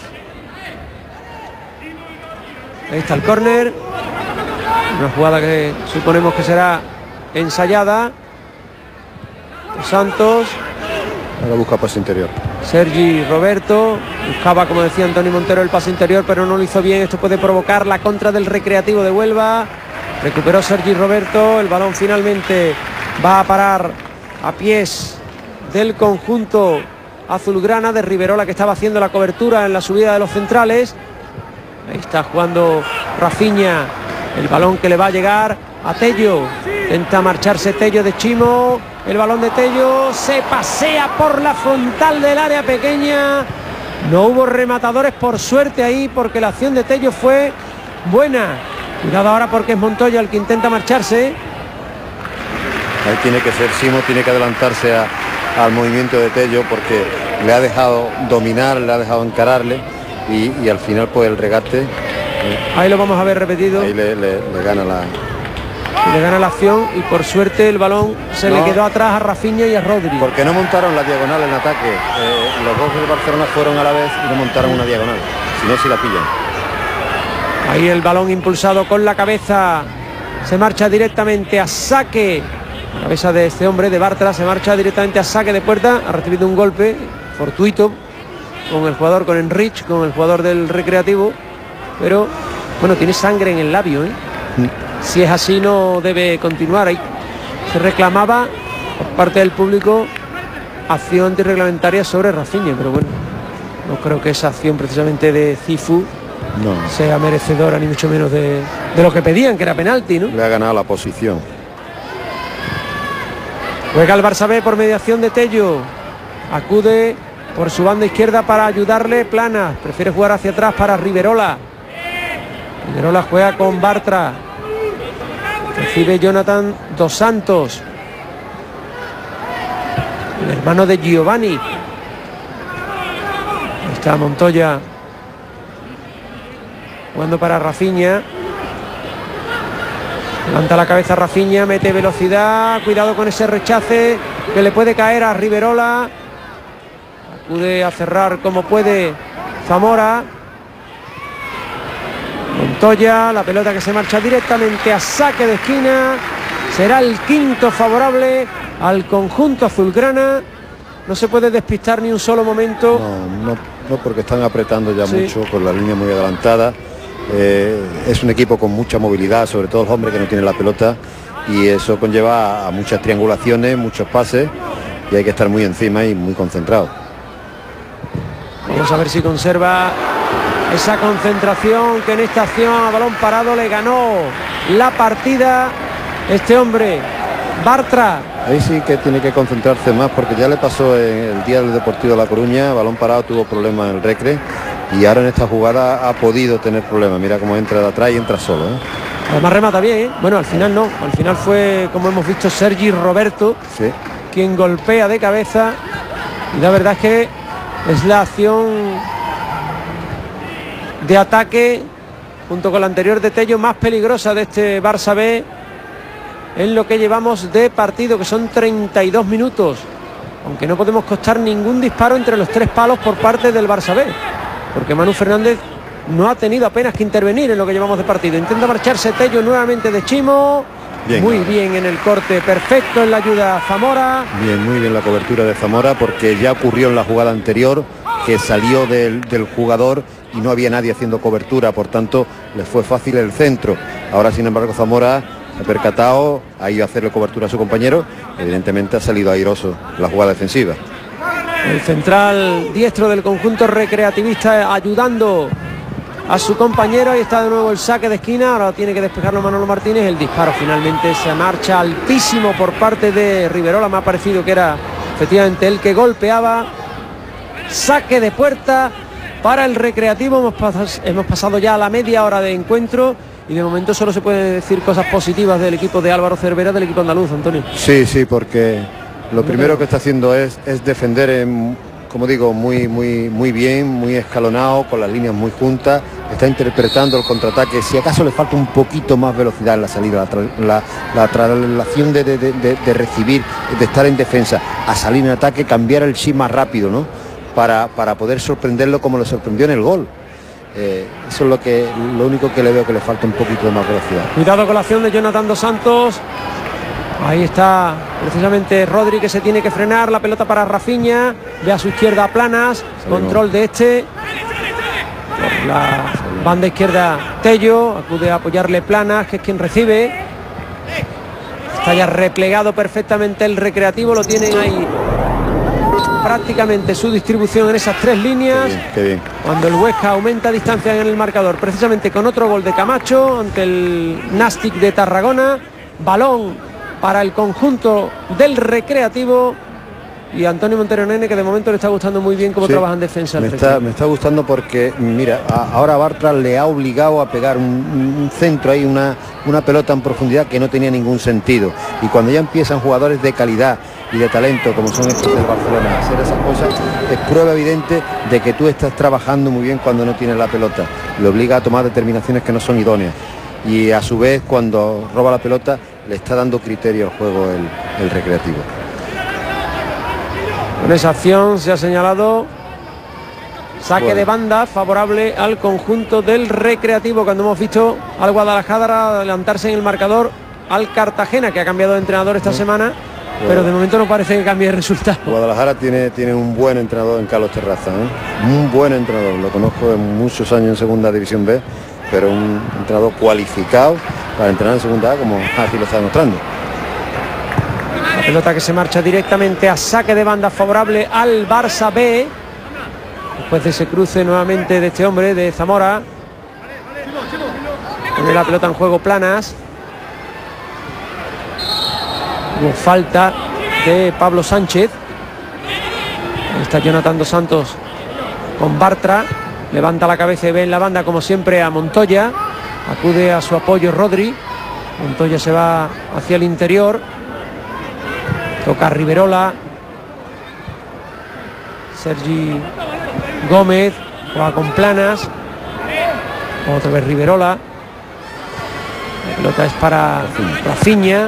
Ahí está el córner. Una jugada que suponemos que será ensayada. Dos Santos. Ahora busca pase interior. Sergi Roberto. Buscaba, como decía Antonio Montero, el pase interior, pero no lo hizo bien. Esto puede provocar la contra del Recreativo de Huelva. Recuperó Sergi Roberto. El balón finalmente va a parar a pies del conjunto azulgrana, de Riverola, que estaba haciendo la cobertura en la subida de los centrales. Ahí está jugando Rafinha. El balón que le va a llegar a Tello. Intenta marcharse Tello de Chimo. El balón de Tello se pasea por la frontal del área pequeña. No hubo rematadores, por suerte, ahí, porque la acción de Tello fue buena. Cuidado ahora porque es Montoya el que intenta marcharse. Ahí tiene que ser Chimo, tiene que adelantarse a, al movimiento de Tello, porque le ha dejado dominar, le ha dejado encararle y, y al final pues el regate. Eh, ahí lo vamos a ver repetido. Ahí le, le, le gana la... Le gana la acción y por suerte el balón se no, le quedó atrás a Rafinha y a Rodri. Porque no montaron la diagonal en ataque. Eh, los dos del Barcelona fueron a la vez y no montaron una diagonal. Si no, si la pillan. Ahí el balón impulsado con la cabeza. Se marcha directamente a saque. La cabeza de este hombre, de Bartra, se marcha directamente a saque de puerta. Ha recibido un golpe fortuito con el jugador, con Enrich, con el jugador del Recreativo. Pero, bueno, tiene sangre en el labio, ¿eh? Mm. Si es así no debe continuar. Ahí se reclamaba por parte del público acción antirreglamentaria sobre Rafinha, pero bueno, no creo que esa acción precisamente de Cifu no sea merecedora ni mucho menos de, de lo que pedían, que era penalti, ¿no? Le ha ganado la posición. Juega el Barça B por mediación de Tello. Acude por su banda izquierda para ayudarle Planas. Prefiere jugar hacia atrás para Riverola. Riverola juega con Bartra. Recibe Jonathan Dos Santos, el hermano de Giovanni. Ahí está Montoya jugando para Rafinha. Levanta la cabeza Rafinha, mete velocidad, cuidado con ese rechace que le puede caer a Riverola. Acude a cerrar como puede Zamora. Montoya, la pelota que se marcha directamente a saque de esquina. Será el quinto favorable al conjunto azulgrana. No se puede despistar ni un solo momento. No, no, no porque están apretando ya sí. mucho, con la línea muy adelantada. Eh, es un equipo con mucha movilidad, sobre todo el hombre que no tiene la pelota. Y eso conlleva a muchas triangulaciones, muchos pases. Y hay que estar muy encima y muy concentrado. Vamos a ver si conserva esa concentración que en esta acción a balón parado le ganó la partida este hombre, Bartra. Ahí sí que tiene que concentrarse más porque ya le pasó en el día del Deportivo de La Coruña, balón parado tuvo problemas en el Recre y ahora en esta jugada ha podido tener problemas. Mira cómo entra de atrás y entra solo, ¿eh? Además remata bien, ¿eh? Bueno, al final no, al final fue, como hemos visto, Sergi Roberto, sí, quien golpea de cabeza y la verdad es que es la acción de ataque junto con la anterior de Tello más peligrosa de este Barça B en lo que llevamos de partido, que son treinta y dos minutos, aunque no podemos costar ningún disparo entre los tres palos por parte del Barça B, porque Manu Fernández no ha tenido apenas que intervenir en lo que llevamos de partido. Intenta marcharse Tello nuevamente de Chimo. Bien, muy bien en el corte, perfecto en la ayuda a Zamora. Bien, muy bien la cobertura de Zamora, porque ya ocurrió en la jugada anterior que salió del, del jugador y no había nadie haciendo cobertura, por tanto le fue fácil el centro. Ahora sin embargo Zamora se ha percatado, ha ido a hacerle cobertura a su compañero, evidentemente ha salido airoso la jugada defensiva. El central diestro del conjunto recreativista ayudando a su compañero. Ahí está de nuevo el saque de esquina, ahora tiene que despejarlo Manolo Martínez. El disparo finalmente se marcha altísimo por parte de Riverola, me ha parecido que era efectivamente el que golpeaba. Saque de puerta para el Recreativo. Hemos pasado, hemos pasado ya a la media hora de encuentro y de momento solo se pueden decir cosas positivas del equipo de Álvaro Cervera, del equipo andaluz, Antonio. Sí, sí, porque lo primero que está haciendo es, es defender en, como digo, muy, muy, muy bien, muy escalonado, con las líneas muy juntas. Está interpretando el contraataque. Si acaso le falta un poquito más velocidad en la salida, la, la, la traslación de, de, de, de recibir, de estar en defensa a salir en ataque, cambiar el chip más rápido, ¿no? Para, para poder sorprenderlo como le sorprendió en el gol. Eh, eso es lo que lo único que le veo que le falta un poquito de más velocidad. Cuidado con la acción de Jonathan Dos Santos. Ahí está precisamente Rodri, que se tiene que frenar. La pelota para Rafinha, ve a su izquierda a Planas, control de este. Por la banda izquierda Tello, acude a apoyarle Planas, que es quien recibe. Está ya replegado perfectamente el Recreativo, lo tienen ahí prácticamente su distribución en esas tres líneas. Qué bien, qué bien. Cuando el Huesca aumenta distancia en el marcador, precisamente con otro gol de Camacho ante el Nastic de Tarragona. Balón para el conjunto del Recreativo y Antonio Montero Nene, que de momento le está gustando muy bien cómo sí, trabaja en defensa. Me está, me está gustando porque, mira, a, ahora Bartra le ha obligado a pegar un, un centro ahí, una, una pelota en profundidad que no tenía ningún sentido. Y cuando ya empiezan jugadores de calidad y de talento como son estos del Barcelona. Hacer esas cosas es prueba evidente de que tú estás trabajando muy bien cuando no tienes la pelota. Le obliga a tomar determinaciones que no son idóneas. Y a su vez, cuando roba la pelota, le está dando criterio al juego el, el Recreativo. Con esa acción se ha señalado saque bueno. de banda favorable al conjunto del Recreativo, cuando hemos visto al Guadalajara adelantarse en el marcador al Cartagena, que ha cambiado de entrenador esta semana, bueno. pero de momento no parece que cambie el resultado. Guadalajara tiene, tiene un buen entrenador en Carlos Terraza, ¿eh? Un buen entrenador, lo conozco de muchos años en Segunda División B, pero un entrenador cualificado para entrenar en Segunda A, como aquí lo está demostrando. La pelota que se marcha directamente a saque de banda favorable al Barça B, después de ese cruce nuevamente de este hombre, de Zamora. Pone la pelota en juego Planas. Hubo falta de Pablo Sánchez. Ahí está Jonathan dos Santos con Bartra. Levanta la cabeza y ve en la banda, como siempre, a Montoya. Acude a su apoyo Rodri. Montoya se va hacia el interior. Toca a Riverola. Sergi Gómez juega con Planas. Otra vez Riverola. La pelota es para Rafinha.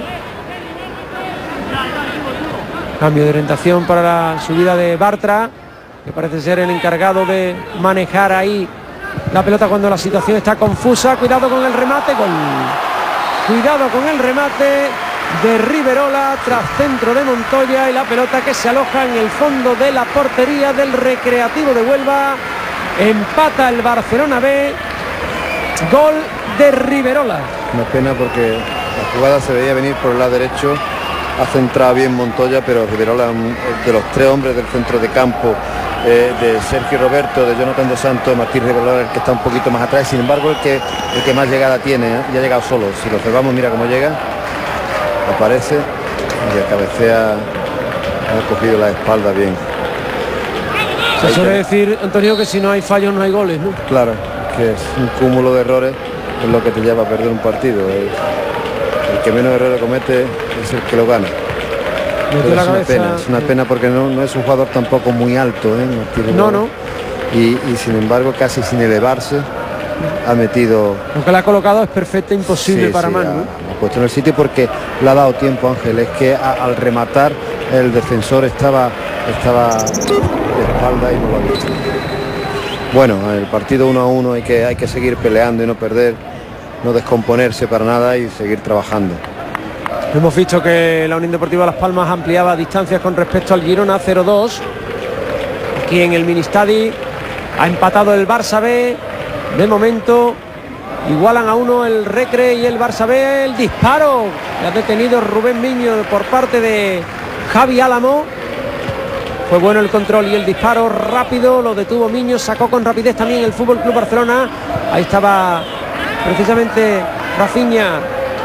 Cambio de orientación para la subida de Bartra, que parece ser el encargado de manejar ahí la pelota cuando la situación está confusa. Cuidado con el remate, gol. Cuidado con el remate de Riverola tras centro de Montoya, y la pelota que se aloja en el fondo de la portería del Recreativo de Huelva. Empata el Barcelona B. Gol de Riverola. Una pena porque la jugada se veía venir por el lado derecho. Ha centrado bien Montoya, pero Riverola, de los tres hombres del centro de campo, eh, de Sergio Roberto, de Jonathan dos Santos, Martín Riverola, el que está un poquito más atrás. Sin embargo, el que, el que más llegada tiene, ¿eh? Y ha llegado solo. Si lo observamos, mira cómo llega. Aparece y a cabecea, ha cogido la espalda bien. Se suele decir, Antonio, que si no hay fallos no hay goles, ¿no? Claro, que es un cúmulo de errores es lo que te lleva a perder un partido. El, el que menos errores comete es el que lo gana. Es una cabeza, pena, es una pena porque no, no es un jugador tampoco muy alto, ¿eh? No, no. Y, y sin embargo, casi sin elevarse, ha metido. Lo que le ha colocado es perfecto, imposible sí, para sí, Manu. Ha, ha puesto en el sitio porque le ha dado tiempo, Ángel. Es que a, al rematar el defensor estaba, estaba de espalda y no lo ha visto. Bueno, el partido uno a uno hay que, hay que seguir peleando y no perder, no descomponerse para nada y seguir trabajando. Hemos visto que la Unión Deportiva Las Palmas ampliaba distancias con respecto al Girona, cero dos. Aquí en el Ministadi ha empatado el Barça B. De momento igualan a uno el Recre y el Barça B. El disparo que ha detenido Rubén Miño por parte de Javi Álamo. Fue bueno el control y el disparo rápido, lo detuvo Miño, sacó con rapidez también el Fútbol Club Barcelona. Ahí estaba precisamente Rafinha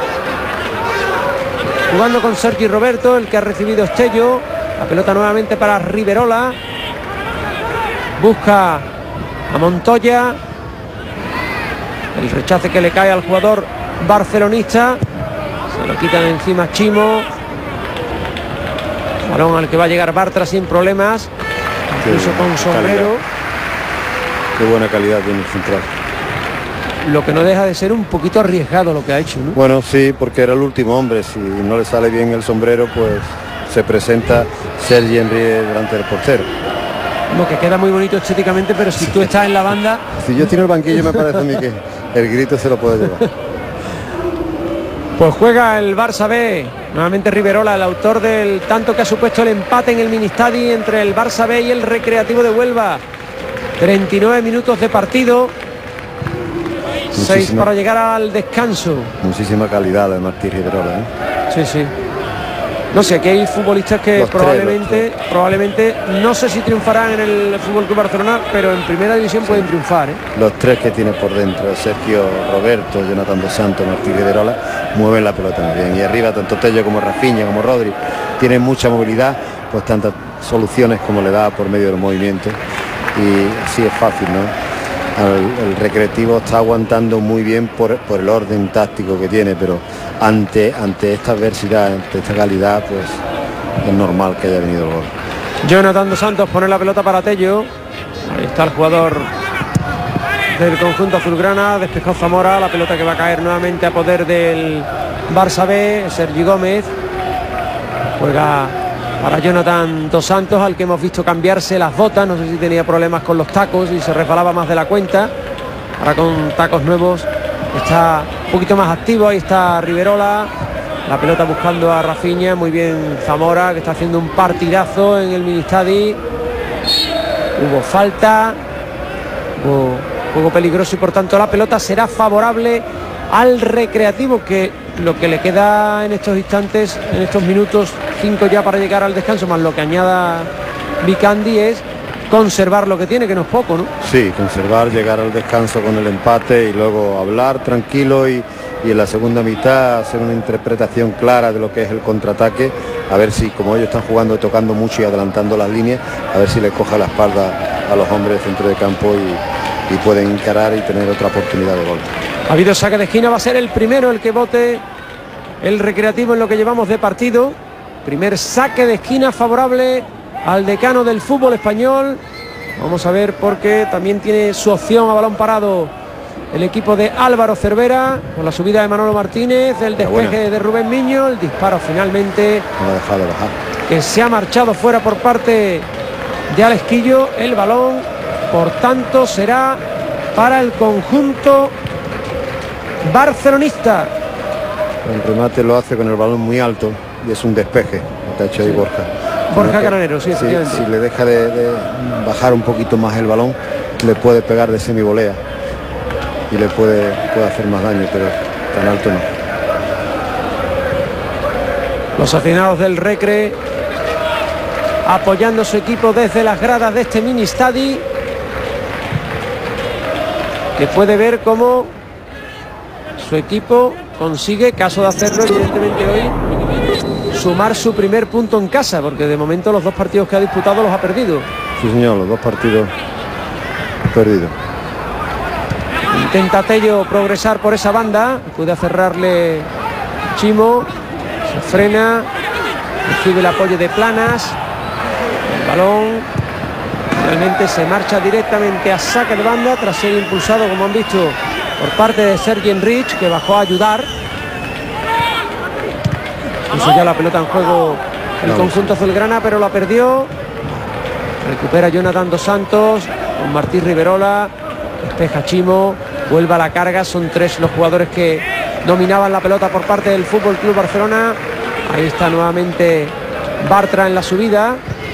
jugando con Sergi Roberto, el que ha recibido Estello. La pelota nuevamente para Riverola. Busca a Montoya. El rechace que le cae al jugador barcelonista. Se lo quitan encima Chimo. Balón al que va a llegar Bartra sin problemas. Incluso con sombrero. Qué buena calidad tiene el central. Lo que no deja de ser un poquito arriesgado lo que ha hecho, ¿no? Bueno, sí, porque era el último hombre. Si no le sale bien el sombrero, pues se presenta Sergi Henry delante del portero. Lo que queda muy bonito estéticamente, pero si tú estás en la banda... Si yo estoy en el banquillo, me parece a mí que el grito se lo puede llevar. Pues juega el Barça B. Nuevamente Riverola, el autor del tanto que ha supuesto el empate en el Ministadi entre el Barça B y el Recreativo de Huelva. treinta y nueve minutos de partido. seis para llegar al descanso. Muchísima calidad de Martín Riverola, ¿eh? Sí, sí. No sé, aquí hay futbolistas que los probablemente, tres, probablemente, no sé si triunfarán en el Fútbol Club Barcelona, pero en primera división sí pueden triunfar, ¿eh? Los tres que tiene por dentro, Sergio Roberto, Jonathan dos Santos, Martín Riverola, mueven la pelota muy bien. Y arriba tanto Tello como Rafinha, como Rodri, tienen mucha movilidad, pues tantas soluciones como le da por medio del movimiento. Y así es fácil, ¿no? El, el Recreativo está aguantando muy bien por, por el orden táctico que tiene, pero ante, ante esta adversidad, ante esta calidad, pues es normal que haya venido el gol. Jonathan Dos Santos pone la pelota para Tello. Ahí está el jugador del conjunto azulgrana. Despejó Zamora, la pelota que va a caer nuevamente a poder del Barça B. Sergi Gómez juega para Jonathan Dos Santos, al que hemos visto cambiarse las botas. No sé si tenía problemas con los tacos y se resbalaba más de la cuenta. Ahora con tacos nuevos está un poquito más activo. Ahí está Riverola, la pelota buscando a Rafinha. Muy bien Zamora, que está haciendo un partidazo en el Ministadi. Hubo falta, hubo juego peligroso y por tanto la pelota será favorable al Recreativo, que lo que le queda en estos instantes, en estos minutos, cinco ya para llegar al descanso, más lo que añada Vicandi, es conservar lo que tiene, que no es poco, ¿no? Sí, conservar, llegar al descanso con el empate y luego hablar tranquilo y, y en la segunda mitad hacer una interpretación clara de lo que es el contraataque, a ver si, como ellos están jugando, tocando mucho y adelantando las líneas, a ver si les coja la espalda a los hombres de centro de campo y, y pueden encarar y tener otra oportunidad de gol. Ha habido saque de esquina, va a ser el primero el que vote el Recreativo en lo que llevamos de partido. Primer saque de esquina favorable al decano del fútbol español. Vamos a ver, porque también tiene su opción a balón parado el equipo de Álvaro Cervera, con la subida de Manolo Martínez, el despeje de Rubén Miño, el disparo finalmente no ha dejado bajar, que se ha marchado fuera por parte de Alex Quillo. El balón, por tanto, será para el conjunto barcelonista. El remate lo hace con el balón muy alto y es un despeje, lo que ha hecho ahí Borja. Borja Granero, sí, sí, si le deja de, de bajar un poquito más el balón, le puede pegar de semivolea y le puede, puede hacer más daño, pero tan alto no. Los aficionados del Recre apoyando a su equipo desde las gradas de este mini estadi, que puede ver cómo su equipo consigue, caso de hacerlo evidentemente hoy, sumar su primer punto en casa, porque de momento los dos partidos que ha disputado los ha perdido. Sí, señor, los dos partidos perdidos. Intenta Tello progresar por esa banda, puede cerrarle Chimo, se frena, recibe el apoyo de Planas, el balón realmente se marcha directamente a saque de banda tras ser impulsado, como han visto, por parte de Sergi Enrich, que bajó a ayudar. Puso ya la pelota en juego el conjunto azulgrana, pero la perdió. Recupera Jonathan Dos Santos con Martín Riverola, despeja Chimo, vuelve a la carga. Son tres los jugadores que dominaban la pelota por parte del Fútbol Club Barcelona. Ahí está nuevamente Bartra en la subida.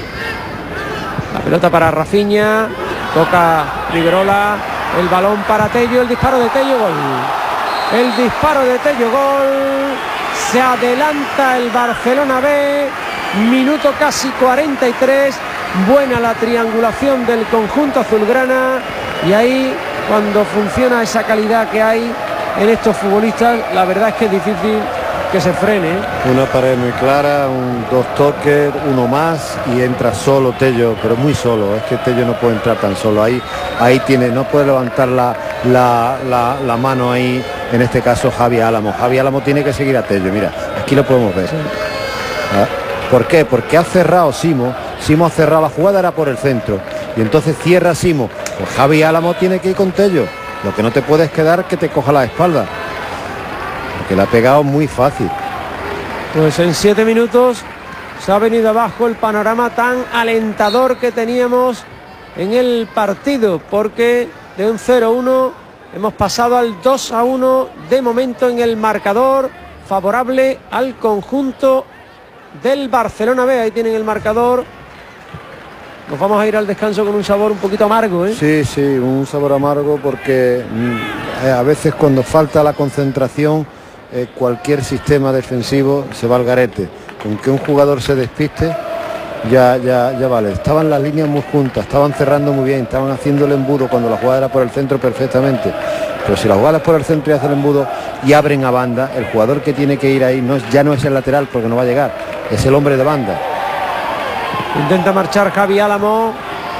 La pelota para Rafinha, toca Riverola, el balón para Tello, el disparo de Tello, gol. El disparo de Tello, gol. Se adelanta el Barcelona B, minuto casi cuarenta y tres. Buena la triangulación del conjunto azulgrana, y ahí, cuando funciona esa calidad que hay en estos futbolistas, la verdad es que es difícil que se frene. Una pared muy clara, un, dos toques, uno más y entra solo Tello, pero muy solo. Es que Tello no puede entrar tan solo. Ahí, ahí tiene, no puede levantar la, la, la, la mano ahí. En este caso Javi Álamo. Javi Álamo tiene que seguir a Tello. Mira, aquí lo podemos ver. Sí. ¿Por qué? Porque ha cerrado Simo. Simo ha cerrado, la jugada era por el centro y entonces cierra Simo. Pues Javi Álamo tiene que ir con Tello. Lo que no te puedes quedar que te coja la espalda, porque le ha pegado muy fácil. Pues en siete minutos se ha venido abajo el panorama tan alentador que teníamos en el partido, porque de un cero uno hemos pasado al dos a uno de momento en el marcador, favorable al conjunto del Barcelona B. Ahí tienen el marcador. Nos vamos a ir al descanso con un sabor un poquito amargo, ¿eh? Sí, sí, un sabor amargo, porque mm, a veces cuando falta la concentración, eh, cualquier sistema defensivo se va al garete. Con que un jugador se despiste, ya, ya, ya vale. Estaban las líneas muy juntas, estaban cerrando muy bien, estaban haciendo el embudo cuando la jugada era por el centro perfectamente. Pero si la jugada es por el centro y hace el embudo y abren a banda, el jugador que tiene que ir ahí no es, ya no es el lateral, porque no va a llegar, es el hombre de banda. Intenta marchar Javi Álamo.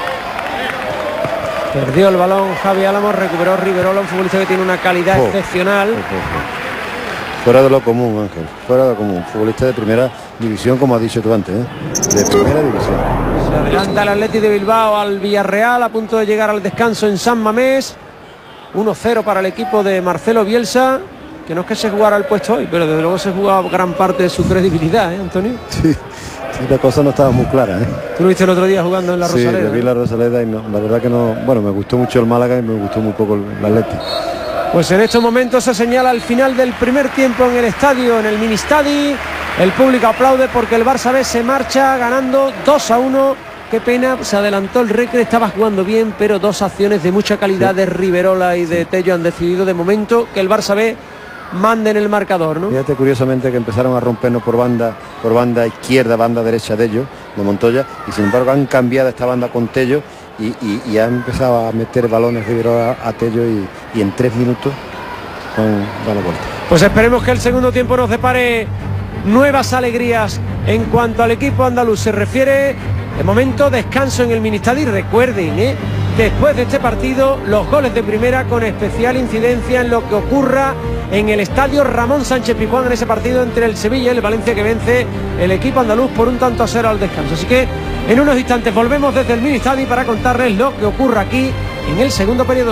Perdió el balón Javi Álamo, recuperó Riverola, un futbolista que tiene una calidad oh, excepcional. Oh, oh, oh. fuera de lo común, Ángel, fuera de lo común. Futbolista de primera división, como has dicho tú antes, ¿eh? De primera división. Se adelanta el Athletic de Bilbao al Villarreal, a punto de llegar al descanso en San Mamés. uno cero para el equipo de Marcelo Bielsa, que no es que se jugara el puesto hoy, pero desde luego se jugaba gran parte de su credibilidad, ¿eh, Antonio? Sí, sí, la cosa no estaba muy clara, ¿eh? Tú lo viste el otro día jugando en la Rosaleda. Sí, le vi la Rosaleda y no, la verdad que no, bueno, me gustó mucho el Málaga y me gustó muy poco el, el Athletic. Pues en estos momentos se señala el final del primer tiempo en el estadio, en el Ministadi. El público aplaude porque el Barça B se marcha ganando dos a uno. Qué pena, se adelantó el Recre, estaba jugando bien, pero dos acciones de mucha calidad de Riverola y de Tello han decidido de momento que el Barça B mande en el marcador, ¿no? Fíjate curiosamente que empezaron a rompernos por banda, por banda izquierda, banda derecha de ellos, de Montoya, y sin embargo han cambiado esta banda con Tello y, y, y han empezado a meter balones Riverola a Tello y, y en tres minutos han dado la vuelta. Pues esperemos que el segundo tiempo nos depare nuevas alegrías en cuanto al equipo andaluz se refiere. De momento descanso en el Ministadi. Recuerden, ¿eh? después de este partido, los goles de primera con especial incidencia en lo que ocurra en el estadio Ramón Sánchez Pizjuán en ese partido entre el Sevilla y el Valencia, que vence el equipo andaluz por un tanto a cero al descanso. Así que en unos instantes volvemos desde el Ministadi para contarles lo que ocurra aquí en el segundo periodo.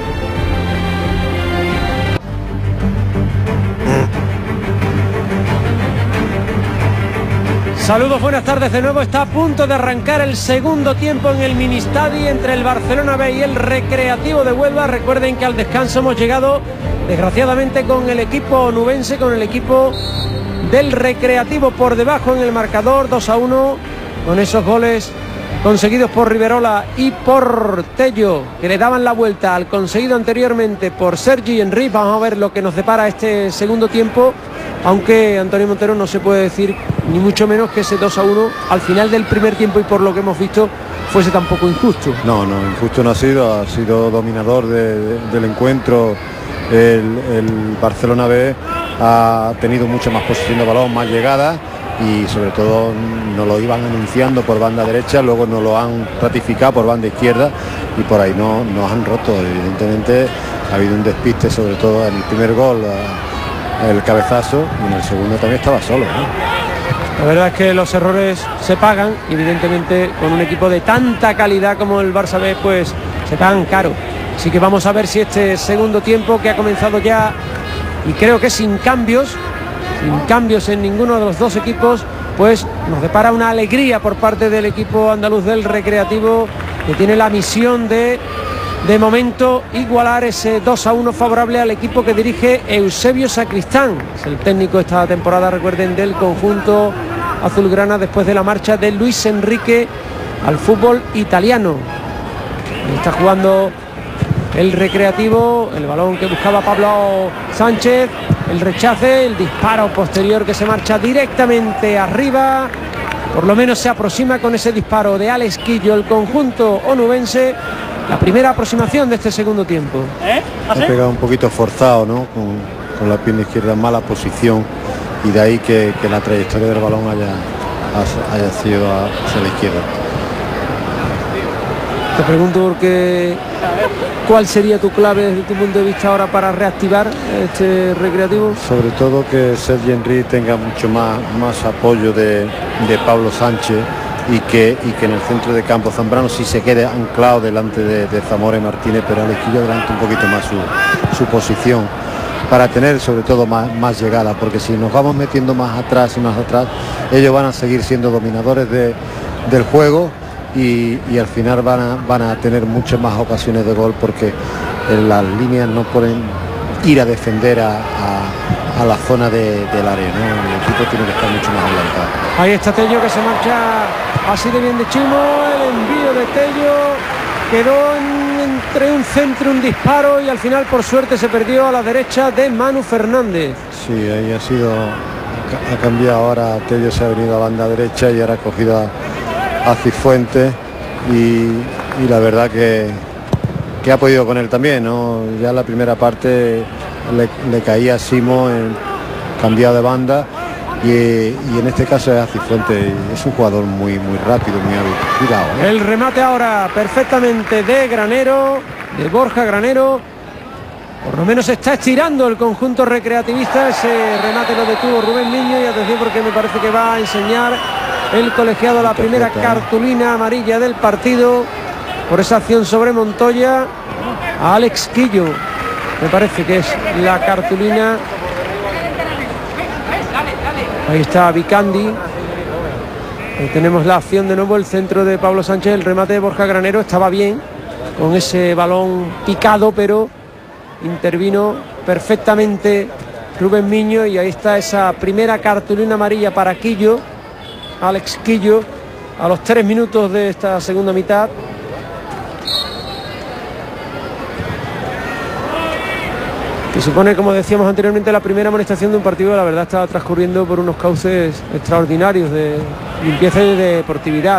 Saludos, buenas tardes de nuevo. Está a punto de arrancar el segundo tiempo en el Ministadi entre el Barcelona B y el Recreativo de Huelva. Recuerden que al descanso hemos llegado desgraciadamente con el equipo onubense, con el equipo del Recreativo por debajo en el marcador, dos a uno, con esos goles conseguidos por Riverola y por Tello, que le daban la vuelta al conseguido anteriormente por Sergi Henry. Vamos a ver lo que nos depara este segundo tiempo, aunque Antonio Montero no se puede decir ni mucho menos que ese dos a uno al final del primer tiempo, y por lo que hemos visto fuese tampoco injusto. No, no, injusto no ha sido, ha sido dominador de, de, del encuentro. El, el Barcelona B ha tenido mucha más posesión de balón, más llegada, y sobre todo nos lo iban anunciando por banda derecha, luego nos lo han ratificado por banda izquierda y por ahí no nos han roto. Evidentemente ha habido un despiste, sobre todo en el primer gol, el cabezazo, y en el segundo también estaba solo, ¿no? La verdad es que los errores se pagan, y evidentemente con un equipo de tanta calidad como el Barça B, pues se pagan caro. Así que vamos a ver si este segundo tiempo, que ha comenzado ya, y creo que sin cambios, sin cambios en ninguno de los dos equipos, pues nos depara una alegría por parte del equipo andaluz del Recreativo, que tiene la misión de, de momento, igualar ese dos a uno favorable al equipo que dirige Eusebio Sacristán. Es el técnico esta temporada, recuerden, del conjunto azulgrana, después de la marcha de Luis Enrique al fútbol italiano. Y está jugando el Recreativo, el balón que buscaba Pablo Sánchez, el rechace, el disparo posterior que se marcha directamente arriba. Por lo menos se aproxima con ese disparo de Alex Quillo el conjunto onubense. La primera aproximación de este segundo tiempo. ¿Eh? Ha pegado un poquito forzado, ¿no? Con, con la pierna izquierda, mala posición, y de ahí que, que la trayectoria del balón haya, haya sido hacia la izquierda. Te pregunto porque ¿cuál sería tu clave desde tu punto de vista ahora para reactivar este Recreativo? Sobre todo que Sergi Henry tenga mucho más, más apoyo de, de Pablo Sánchez, y que, y que en el centro de campo Zambrano sí se quede anclado delante de, de Zamora y Martínez, pero Alex Quillo adelante un poquito más su, su posición, para tener sobre todo más, más llegada, porque si nos vamos metiendo más atrás y más atrás, ellos van a seguir siendo dominadores de, del juego. Y, y al final van a, van a tener muchas más ocasiones de gol, porque en las líneas no pueden ir a defender a, a, a la zona de, del área, ¿no? El equipo tiene que estar mucho más adelantado. Ahí está Tello, que se marcha así de bien de chimo. El envío de Tello quedó en, entre un centro, un disparo, y al final por suerte se perdió a la derecha de Manu Fernández. Sí, ahí ha sido, ha cambiado ahora. Tello se ha venido a banda derecha y ahora ha cogido a a Cifuentes, y, y la verdad que, que ha podido con él también, ¿no? Ya en la primera parte le, le caía a Simo en, cambiado de banda, y, y en este caso es a Cifuentes. Es un jugador muy muy rápido, muy hábil. Cuidado, ¿eh? El remate ahora perfectamente de Granero, de Borja Granero, Por lo menos está estirando el conjunto recreativista. Ese remate lo detuvo Rubén Miño, y atención porque me parece que va a enseñar el colegiado la primera cartulina amarilla del partido por esa acción sobre Montoya a Alex Quillo. Me parece que es la cartulina. Ahí está Vicandi. Ahí tenemos la acción de nuevo, el centro de Pablo Sánchez, el remate de Borja Granero. Estaba bien con ese balón picado, pero intervino perfectamente Rubén Miño, y ahí está esa primera cartulina amarilla para Quillo, Alex Quillo, a los tres minutos de esta segunda mitad. Que supone, como decíamos anteriormente, la primera amonestación de un partido que la verdad estaba transcurriendo por unos cauces extraordinarios de limpieza y de deportividad.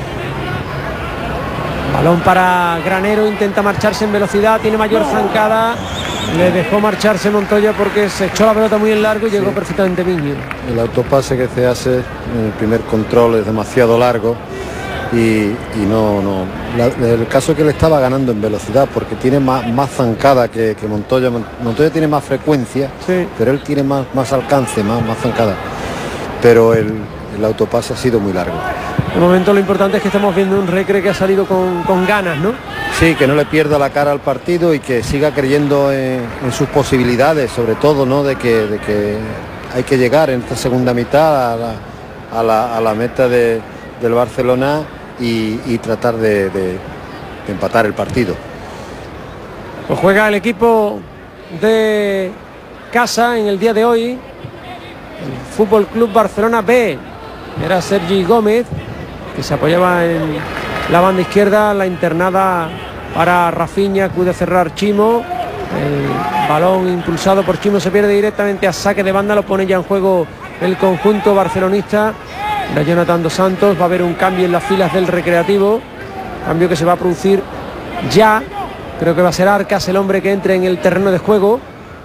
Balón para Granero, intenta marcharse en velocidad, tiene mayor zancada, le dejó marcharse Montoya porque se echó la pelota muy en largo y sí, llegó perfectamente Miño. El autopase que se hace en el primer control es demasiado largo y, y no, no. La, el caso es que le estaba ganando en velocidad porque tiene más, más zancada que, que Montoya. Montoya tiene más frecuencia, sí, pero él tiene más, más alcance, más, más zancada. Pero el, el autopase ha sido muy largo. De momento lo importante es que estamos viendo un Recre que ha salido con, con ganas, ¿no? Sí, que no le pierda la cara al partido y que siga creyendo en, en sus posibilidades, sobre todo, ¿no? De que, de que hay que llegar en esta segunda mitad a la, a la, a la meta de, del Barcelona y, y tratar de, de, de empatar el partido. Pues juega el equipo de casa en el día de hoy, el Fútbol Club Barcelona B. Era Sergi Gómez, que se apoyaba en la banda izquierda, la internada para Rafinha, acude a cerrar Chimo. El balón impulsado por Chimo se pierde directamente a saque de banda, lo pone ya en juego el conjunto barcelonista. La Jonathan dos Santos, va a haber un cambio en las filas del Recreativo, cambio que se va a producir ya. Creo que va a ser Arcas el hombre que entre en el terreno de juego.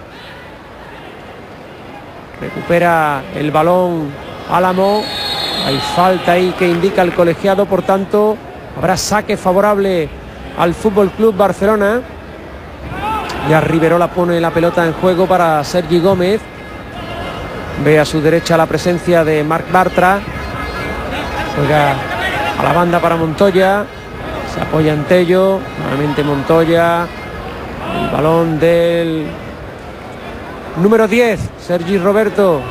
Recupera el balón Álamo. Hay falta ahí que indica el colegiado, por tanto habrá saque favorable al Fútbol Club Barcelona. Ya Riverola pone la pelota en juego para Sergi Gómez. Ve a su derecha la presencia de Marc Bartra. Juega a la banda para Montoya. Se apoya en Tello. Nuevamente Montoya. El balón del número diez, Sergi Roberto.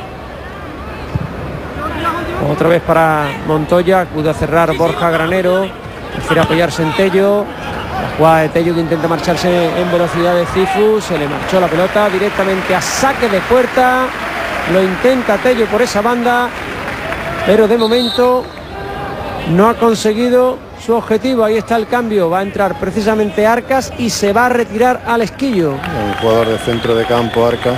Otra vez para Montoya, acude a cerrar Borja Granero, prefiere apoyarse en Tello. La jugada de Tello que intenta marcharse en velocidad de Cifu, se le marchó la pelota directamente a saque de puerta. Lo intenta Tello por esa banda, pero de momento no ha conseguido su objetivo. Ahí está el cambio, va a entrar precisamente Arcas y se va a retirar al Esquillo. Un jugador de centro de campo, Arcas.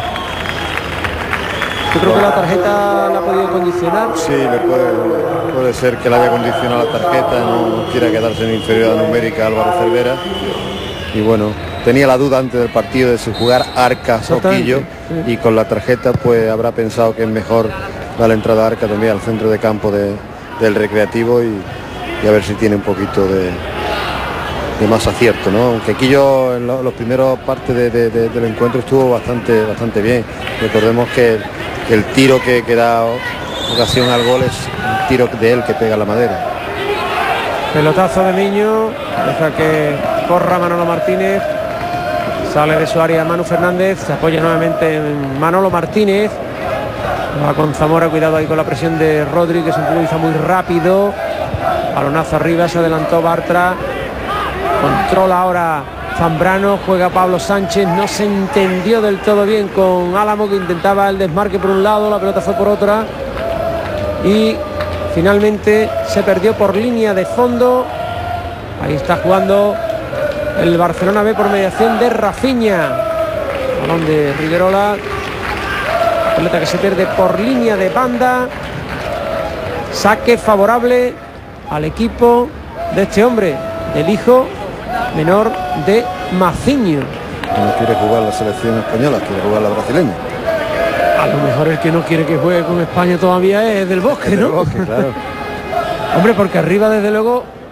Yo creo que la tarjeta la ha podido condicionar. Sí, le puede, puede ser que la haya condicionado la tarjeta, no, no quiera quedarse en inferioridad numérica Álvaro Cervera. Y bueno, tenía la duda antes del partido de si jugar Arcas o Quillo, sí, y con la tarjeta pues habrá pensado que es mejor dar la entrada a Arcas también al centro de campo de, del Recreativo y, y a ver si tiene un poquito de, de más acierto, ¿no? Aunque Quillo en lo, los primeros partes de, de, de, del encuentro estuvo bastante, bastante bien. Recordemos que el tiro que, que da ocasión al gol es un tiro de él que pega la madera. Pelotazo de Miño, deja que corra Manolo Martínez, sale de su área Manu Fernández, se apoya nuevamente en Manolo Martínez, va con Zamora, cuidado ahí con la presión de Rodri, que se improvisa muy rápido, balonazo arriba, se adelantó Bartra, controla ahora Zambrano, juega Pablo Sánchez, no se entendió del todo bien con Álamo, que intentaba el desmarque por un lado, la pelota fue por otra y finalmente se perdió por línea de fondo. Ahí está jugando el Barcelona B por mediación de Rafinha, balón de Riverola, pelota que se pierde por línea de banda, saque favorable al equipo de este hombre, del hijo menor de Maciño. No quiere jugar la selección española, quiere jugar la brasileña. A lo mejor el que no quiere que juegue con España todavía es Del Bosque, ¿no? Del Bosque, claro. Hombre, porque arriba desde luego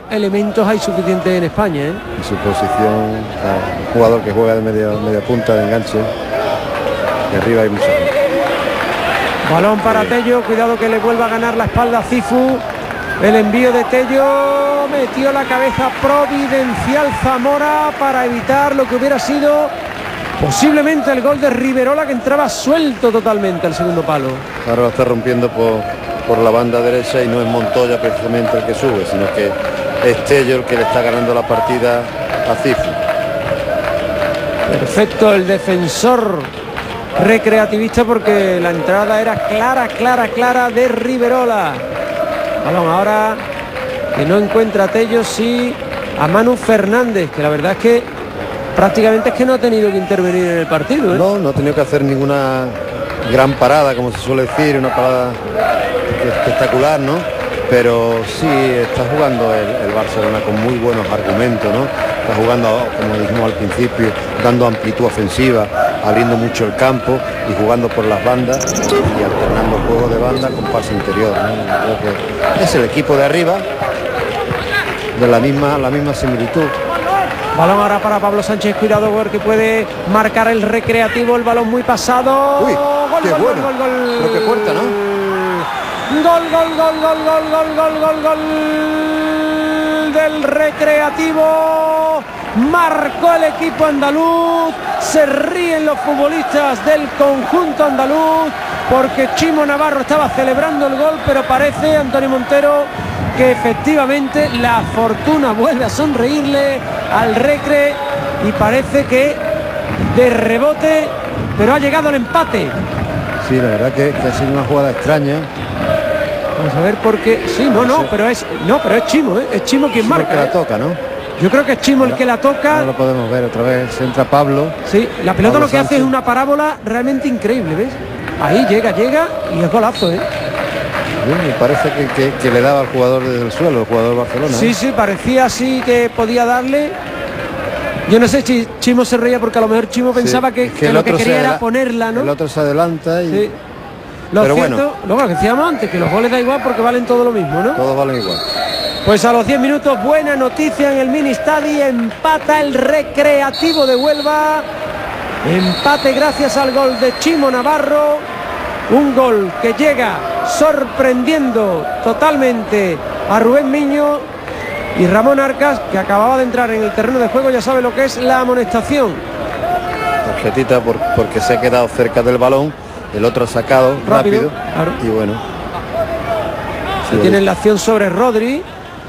elementos hay suficientes en España, ¿eh? En su posición, un jugador que juega de media, media punta, de enganche, y arriba hay mucha gente. Balón para Tello, cuidado que le vuelva a ganar la espalda a Cifu. El envío de Tello, metió la cabeza providencial Zamora para evitar lo que hubiera sido posiblemente el gol de Riverola, que entraba suelto totalmente al segundo palo. Ahora lo está rompiendo por, por la banda derecha y no es Montoya precisamente el que sube, sino que es Tello el que le está ganando la partida a Cifu. Perfecto el defensor recreativista, porque la entrada era clara, clara, clara de Riverola. Balón ahora que no encuentra a Tello, sí a Manu Fernández, que la verdad es que prácticamente es que no ha tenido que intervenir en el partido, ¿eh? No, no ha tenido que hacer ninguna gran parada, como se suele decir, una parada espectacular, ¿no? Pero sí está jugando el, el Barcelona con muy buenos argumentos, ¿no? Está jugando, como dijimos al principio, dando amplitud ofensiva, abriendo mucho el campo y jugando por las bandas y alternando juego de banda con pase interior, ¿no? Creo que es el equipo de arriba de la misma, la misma similitud. Balón ahora para Pablo Sánchez, cuidado porque puede marcar el Recreativo, el balón muy pasado. Uy, gol, qué gol, bueno. gol, gol, gol. Pero qué puerta, ¿no? Gol, gol, gol, gol, gol, gol, gol, gol, gol del Recreativo. Marcó el equipo andaluz. Se ríen los futbolistas del conjunto andaluz porque Chimo Navarro estaba celebrando el gol, pero parece, Antonio Montero, que efectivamente la fortuna vuelve a sonreírle al Recre y parece que de rebote, pero ha llegado el empate. Sí, la verdad que, que ha sido una jugada extraña. Vamos a ver por qué. Sí, no, no, pero es no, pero es Chimo, ¿eh? Es Chimo quien Chimo marca. que la ¿eh? toca, ¿no? Yo creo que es Chimo el que la toca. No lo podemos ver otra vez. Entra Pablo. Sí, la pelota Pablo lo que Sánchez. hace es una parábola realmente increíble, ¿ves? Ahí llega, llega y es golazo, ¿eh? Bien, me parece que, que, que le daba al jugador desde el suelo, el jugador de Barcelona. Sí, ¿eh? sí, parecía así que podía darle. Yo no sé si Chimo se reía porque a lo mejor Chimo Sí, pensaba que, es que el lo que otro se quería era adela- ponerla, ¿no? El otro se adelanta y Sí. Lo Pero cierto, bueno. luego lo que decíamos antes, que los goles da igual porque valen todo lo mismo, ¿no? todos valen igual. Pues a los diez minutos, buena noticia en el Mini Stadi, empata el Recreativo de Huelva. Empate gracias al gol de Chimo Navarro. Un gol que llega sorprendiendo totalmente a Rubén Miño. Y Ramón Arcas, que acababa de entrar en el terreno de juego, ya sabe lo que es la amonestación. Tarjetita por, porque se ha quedado cerca del balón. El otro ha sacado Rápido, rápido, claro. y bueno. Se Sí, tiene la acción sobre Rodri.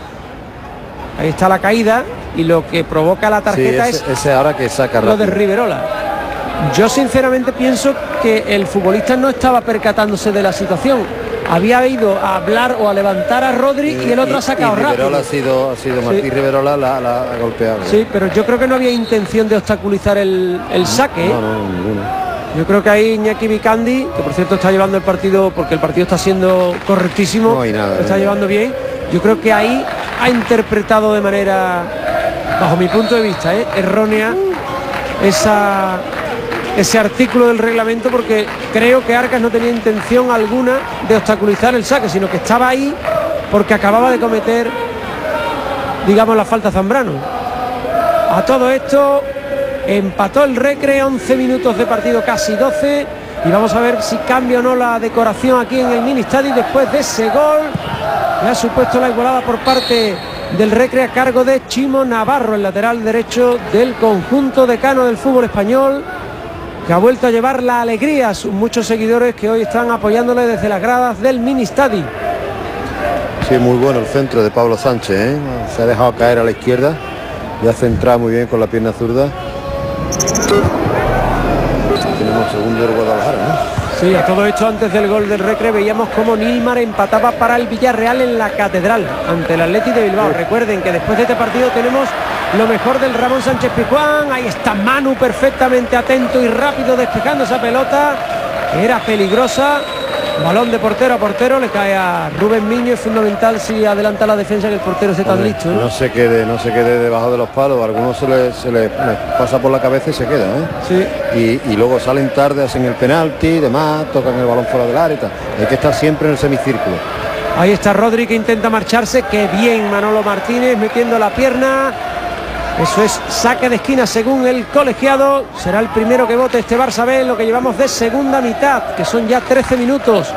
Ahí está la caída y lo que provoca la sí, tarjeta ese, es ese ahora que saca lo de rápido. Riverola. Yo sinceramente pienso que el futbolista no estaba percatándose de la situación. Había ido a hablar o a levantar a Rodri y el otro ha sacado y Riverola rápido. ha sido, ha sido Martí Sí. Riverola la, la ha golpeado. Sí, pero yo creo que no había intención de obstaculizar el, el saque. ¿eh? No, no, ninguno. Yo creo que ahí Iñaki Vicandi, que por cierto está llevando el partido, porque el partido está siendo correctísimo, No hay nada, lo está no hay llevando bien. Yo creo que ahí ha interpretado de manera, bajo mi punto de vista, ¿eh? errónea esa, ese artículo del reglamento, porque creo que Arcas no tenía intención alguna de obstaculizar el saque, sino que estaba ahí porque acababa de cometer, digamos, la falta Zambrano. A todo esto empató el Recre, once minutos de partido, casi doce, y vamos a ver si cambia o no la decoración aquí en el Mini Stadi después de ese gol que ha supuesto la igualada por parte del Recre a cargo de Chimo Navarro, el lateral derecho del conjunto decano del fútbol español, que ha vuelto a llevar la alegría a sus muchos seguidores que hoy están apoyándole desde las gradas del Mini Stadi. Sí, muy bueno el centro de Pablo Sánchez, ¿eh? Se ha dejado caer a la izquierda y ha centrado muy bien con la pierna zurda. Tenemos segundo del Guadalajara, ¿no? Sí, a todo esto antes del gol del Recre veíamos cómo Nilmar empataba para el Villarreal en la Catedral ante el Athletic de Bilbao. Recuerden que después de este partido tenemos lo mejor del Ramón Sánchez Pizjuán. Ahí está Manu perfectamente atento y rápido despejando esa pelota que era peligrosa. Balón de portero a portero, le cae a Rubén Miño. Es fundamental si adelanta la defensa que el portero esté tan Hombre, listo, ¿eh? No se quede, no se quede debajo de los palos. A algunos se le, se le- le pasa por la cabeza y se queda, ¿eh? Sí. Y, y luego salen tarde, hacen el penalti y demás, tocan el balón fuera del área y tal. Hay que estar siempre en el semicírculo. Ahí está Rodri, que intenta marcharse. Qué bien Manolo Martínez metiendo la pierna. Eso es saque de esquina según el colegiado. Será el primero que vote este Barça B en lo que llevamos de segunda mitad, que son ya trece minutos.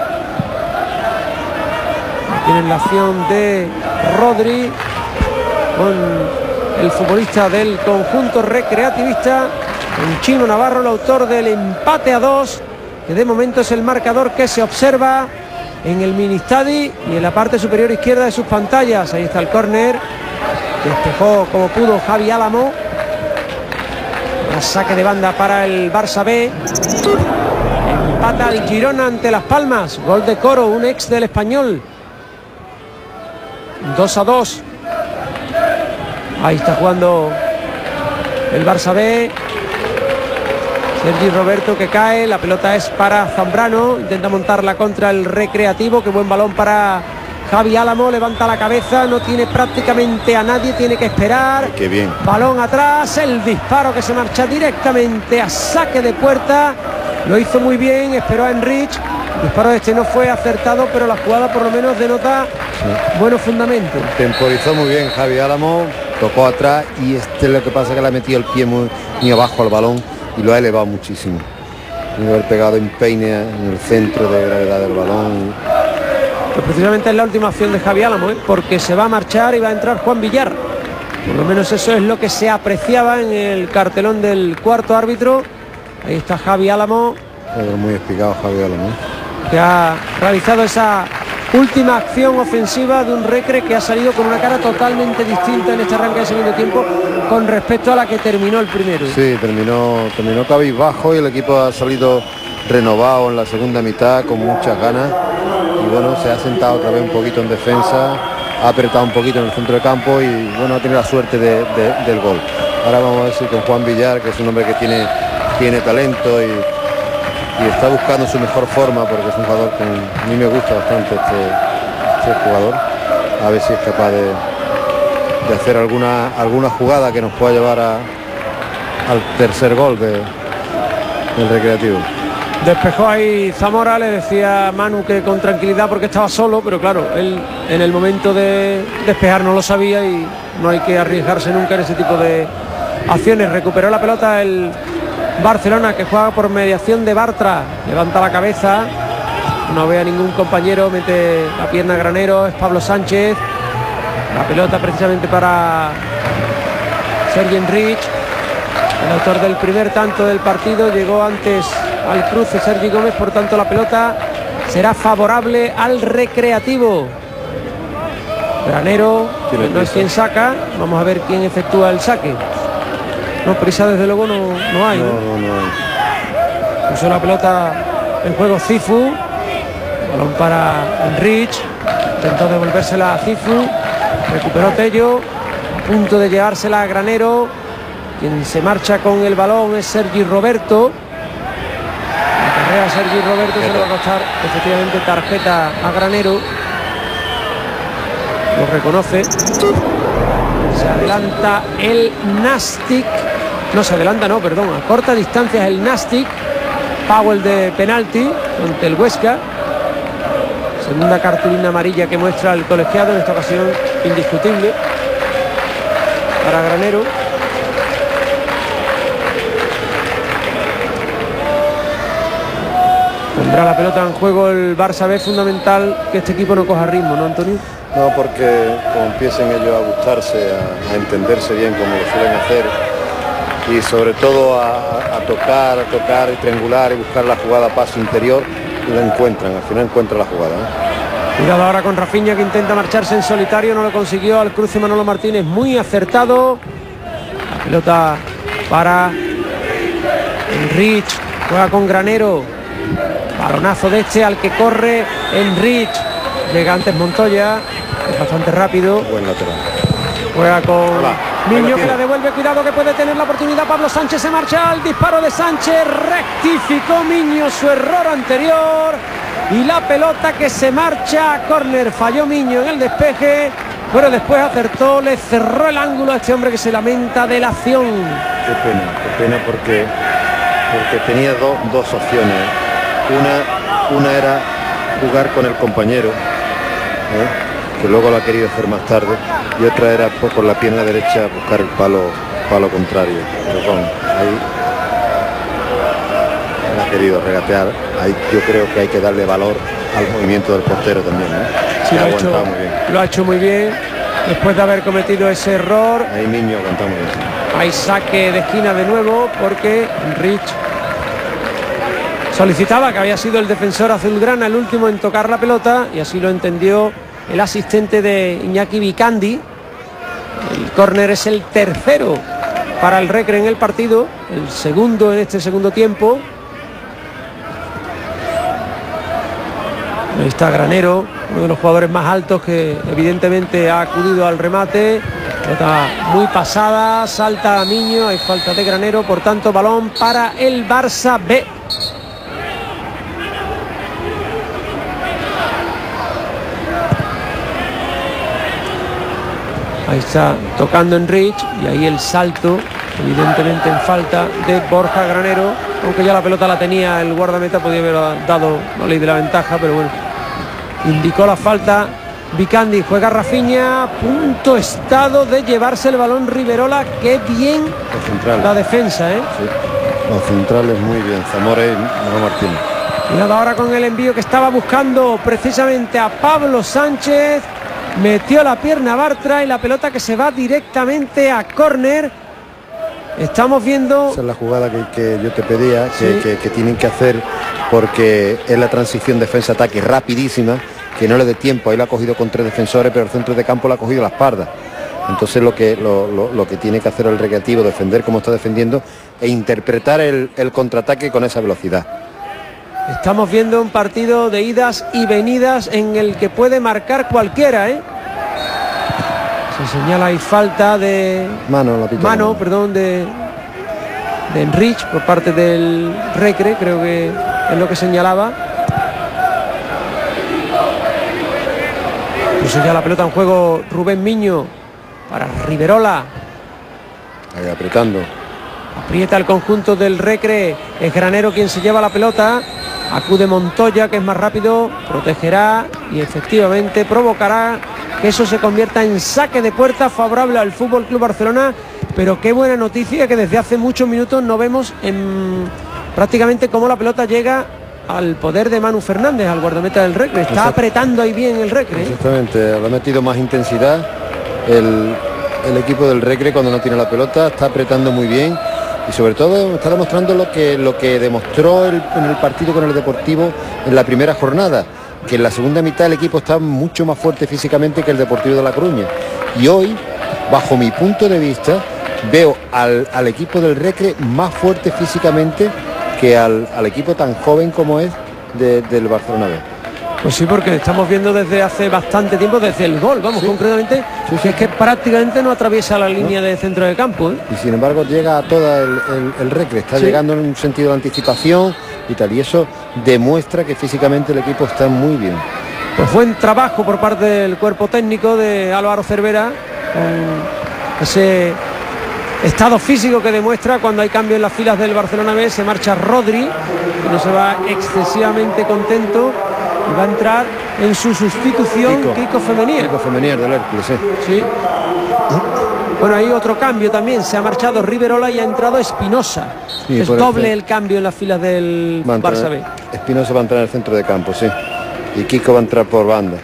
Tienen la acción de Rodri con el futbolista del conjunto recreativista, un Chino Navarro, el autor del empate a dos, que de momento es el marcador que se observa en el Ministadi y en la parte superior izquierda de sus pantallas. Ahí está el córner, despejó como pudo Javi Álamo. Un saque de banda para el Barça B. Empata el Girona ante Las Palmas. Gol de Coro, un ex del Español. dos a dos. Ahí está jugando el Barça B. Sergi Roberto, que cae, la pelota es para Zambrano, intenta montarla contra el Recreativo. Qué buen balón para Javi Álamo, levanta la cabeza, no tiene prácticamente a nadie, tiene que esperar. Qué bien. Balón atrás, el disparo que se marcha directamente a saque de puerta. Lo hizo muy bien, esperó a Enrich. El disparo de este no fue acertado, pero la jugada por lo menos denota sí. buenos fundamentos. Temporizó muy bien Javi Álamo, tocó atrás y este es lo que pasa, que le ha metido el pie muy, muy abajo al balón y lo ha elevado muchísimo. Tiene que haber pegado en peine en el centro de gravedad del balón. Pues precisamente es la última acción de Javi Álamo, ¿eh? porque se va a marchar y va a entrar Juan Villar. Por lo menos eso es lo que se apreciaba en el cartelón del cuarto árbitro. Ahí está Javi Álamo. Muy explicado Javi Álamo, que ha realizado esa última acción ofensiva de un Recre que ha salido con una cara totalmente distinta en este arranque de segundo tiempo con respecto a la que terminó el primero. Sí, terminó, terminó cabizbajo y el equipo ha salido renovado en la segunda mitad con muchas ganas y bueno, se ha sentado otra vez un poquito en defensa, ha apretado un poquito en el centro de campo y bueno, ha tenido la suerte de, de, del gol. Ahora vamos a ver si con Juan Villar, que es un hombre que tiene, tiene talento y y está buscando su mejor forma, porque es un jugador que a mí me gusta bastante este, este jugador, a ver si es capaz de, de hacer alguna alguna jugada que nos pueda llevar a, al tercer gol de, del Recreativo. Despejó ahí Zamora, le decía Manu que con tranquilidad porque estaba solo, pero claro, él en el momento de despejar no lo sabía y no hay que arriesgarse nunca en ese tipo de acciones. Recuperó la pelota el Barcelona, que juega por mediación de Bartra, levanta la cabeza, no ve a ningún compañero, mete la pierna Granero, es Pablo Sánchez, la pelota precisamente para Sergi Enrich, el autor del primer tanto del partido. Llegó antes al cruce Sergi Gómez, por tanto la pelota será favorable al Recreativo. Granero, que no es quien saca, vamos a ver quién efectúa el saque. No, prisa desde luego no, no hay. No, no, no hay. Puso la pelota en juego Cifu. Balón para Enrich. Intentó devolvérsela a Cifu. Recuperó Tello. A punto de llevársela a Granero. Quien se marcha con el balón es Sergi Roberto. La carrera Sergi Roberto se le va a costar efectivamente tarjeta a Granero. Lo reconoce. Se adelanta el Nastic. No se adelanta, no, perdón. A corta distancia es el Nastic. Powell de penalti ante el Huesca. Segunda cartulina amarilla que muestra el colegiado, en esta ocasión indiscutible para Granero. Tendrá la pelota en juego el Barça B. Fundamental que este equipo no coja ritmo, ¿no, Antonio? No, porque como empiecen ellos a gustarse, a, a entenderse bien como lo suelen hacer y sobre todo a, a tocar, a tocar y triangular y buscar la jugada paso interior, la encuentran, al final encuentran la jugada, ¿eh? Cuidado ahora con Rafinha, que intenta marcharse en solitario, no lo consiguió. Al cruce Manolo Martínez, muy acertado. La pelota para Enrich, juega con Granero. Balonazo de este al que corre Enrich. Llega antes Montoya, es bastante rápido. Buen lateral. Juega con Hola. Niño, que la devuelve, cuidado que puede tener la oportunidad. Pablo Sánchez se marcha al disparo de Sánchez, rectificó Miño su error anterior y la pelota que se marcha a córner. Falló Miño en el despeje, pero después acertó, le cerró el ángulo a este hombre que se lamenta de la acción. Qué pena, qué pena porque, porque tenía do, dos opciones. Una, una era jugar con el compañero ¿eh? Que luego lo ha querido hacer más tarde, y otra era pues, por la pierna derecha buscar el palo palo contrario. Pero bueno, ahí ha querido regatear. Ahí yo creo que hay que darle valor al movimiento del portero también, ¿eh? Sí, lo ha, hecho, muy bien. lo ha hecho muy bien después de haber cometido ese error. Ahí Miño aguanta muy bien. Hay saque de esquina de nuevo porque Rich solicitaba que había sido el defensor azulgrana el último en tocar la pelota, y así lo entendió el asistente de Iñaki Vicandi. El córner es el tercero para el Recre en el partido, el segundo en este segundo tiempo. Ahí está Granero, uno de los jugadores más altos, que evidentemente ha acudido al remate. Pelota muy pasada, salta a Miño, hay falta de Granero, por tanto balón para el Barça B. Ahí está tocando Enrich, y ahí el salto, evidentemente en falta de Borja Granero, aunque ya la pelota la tenía el guardameta, podía haber dado la ley de la ventaja, pero bueno, indicó la falta Vicandi. Juega Rafinha, punto estado de llevarse el balón Riverola. Qué bien la defensa, ¿eh? Sí. Los centrales muy bien, Zamora y Manuel Martínez. Cuidado ahora con el envío que estaba buscando precisamente a Pablo Sánchez. Metió la pierna Bartra y la pelota que se va directamente a córner. Estamos viendo... Esa es la jugada que, que yo te pedía, que, sí. que, que tienen que hacer, porque es la transición defensa-ataque rapidísima, que no le dé tiempo. Ahí la ha cogido con tres defensores, pero el centro de campo la ha cogido la espalda. Entonces lo que, lo, lo, lo que tiene que hacer el Recreativo, defender como está defendiendo e interpretar el, el contraataque con esa velocidad. Estamos viendo un partido de idas y venidas en el que puede marcar cualquiera, ¿eh? Se señala ahí falta de... Mano, la pita Mano, mano. perdón, de, de Enrich por parte del Recre, creo que es lo que señalaba. Puso ya la pelota en juego Rubén Miño para Riverola. Ahí apretando. Aprieta el conjunto del Recre. Es Granero quien se lleva la pelota. Acude Montoya, que es más rápido, protegerá y efectivamente provocará que eso se convierta en saque de puerta favorable al F C Barcelona. Pero qué buena noticia que desde hace muchos minutos no vemos en prácticamente cómo la pelota llega al poder de Manu Fernández, al guardameta del Recre. Está Exacto. apretando ahí bien el Recre. Exactamente, le ha metido más intensidad el, el equipo del Recre cuando no tiene la pelota, está apretando muy bien. Y sobre todo está demostrando lo que, lo que demostró el, en el partido con el Deportivo en la primera jornada, que en la segunda mitad el equipo está mucho más fuerte físicamente que el Deportivo de La Coruña. Y hoy, bajo mi punto de vista, veo al, al equipo del Recre más fuerte físicamente que al, al equipo tan joven como es de, del Barcelona B. Pues sí, porque estamos viendo desde hace bastante tiempo, desde el gol, vamos, sí. concretamente, sí, sí. que es que prácticamente no atraviesa la línea ¿no? de centro de campo. ¿eh? Y sin embargo llega a toda el, el, el Recre, está sí. llegando en un sentido de anticipación y tal, y eso demuestra que físicamente el equipo está muy bien. Pues buen trabajo por parte del cuerpo técnico de Álvaro Cervera, con ese estado físico que demuestra cuando hay cambio en las filas del Barcelona B. Se marcha Rodri, que no se va excesivamente contento. Y va a entrar en su sustitución Kiko, Kiko Femenier. Kiko Femenier del Hércules, sí. sí. Bueno, hay otro cambio también. Se ha marchado Riverola y ha entrado Espinosa. Sí, es doble el, el cambio en las filas del Barça B. Espinosa va a entrar en el centro de campo, sí. Y Kiko va a entrar por banda.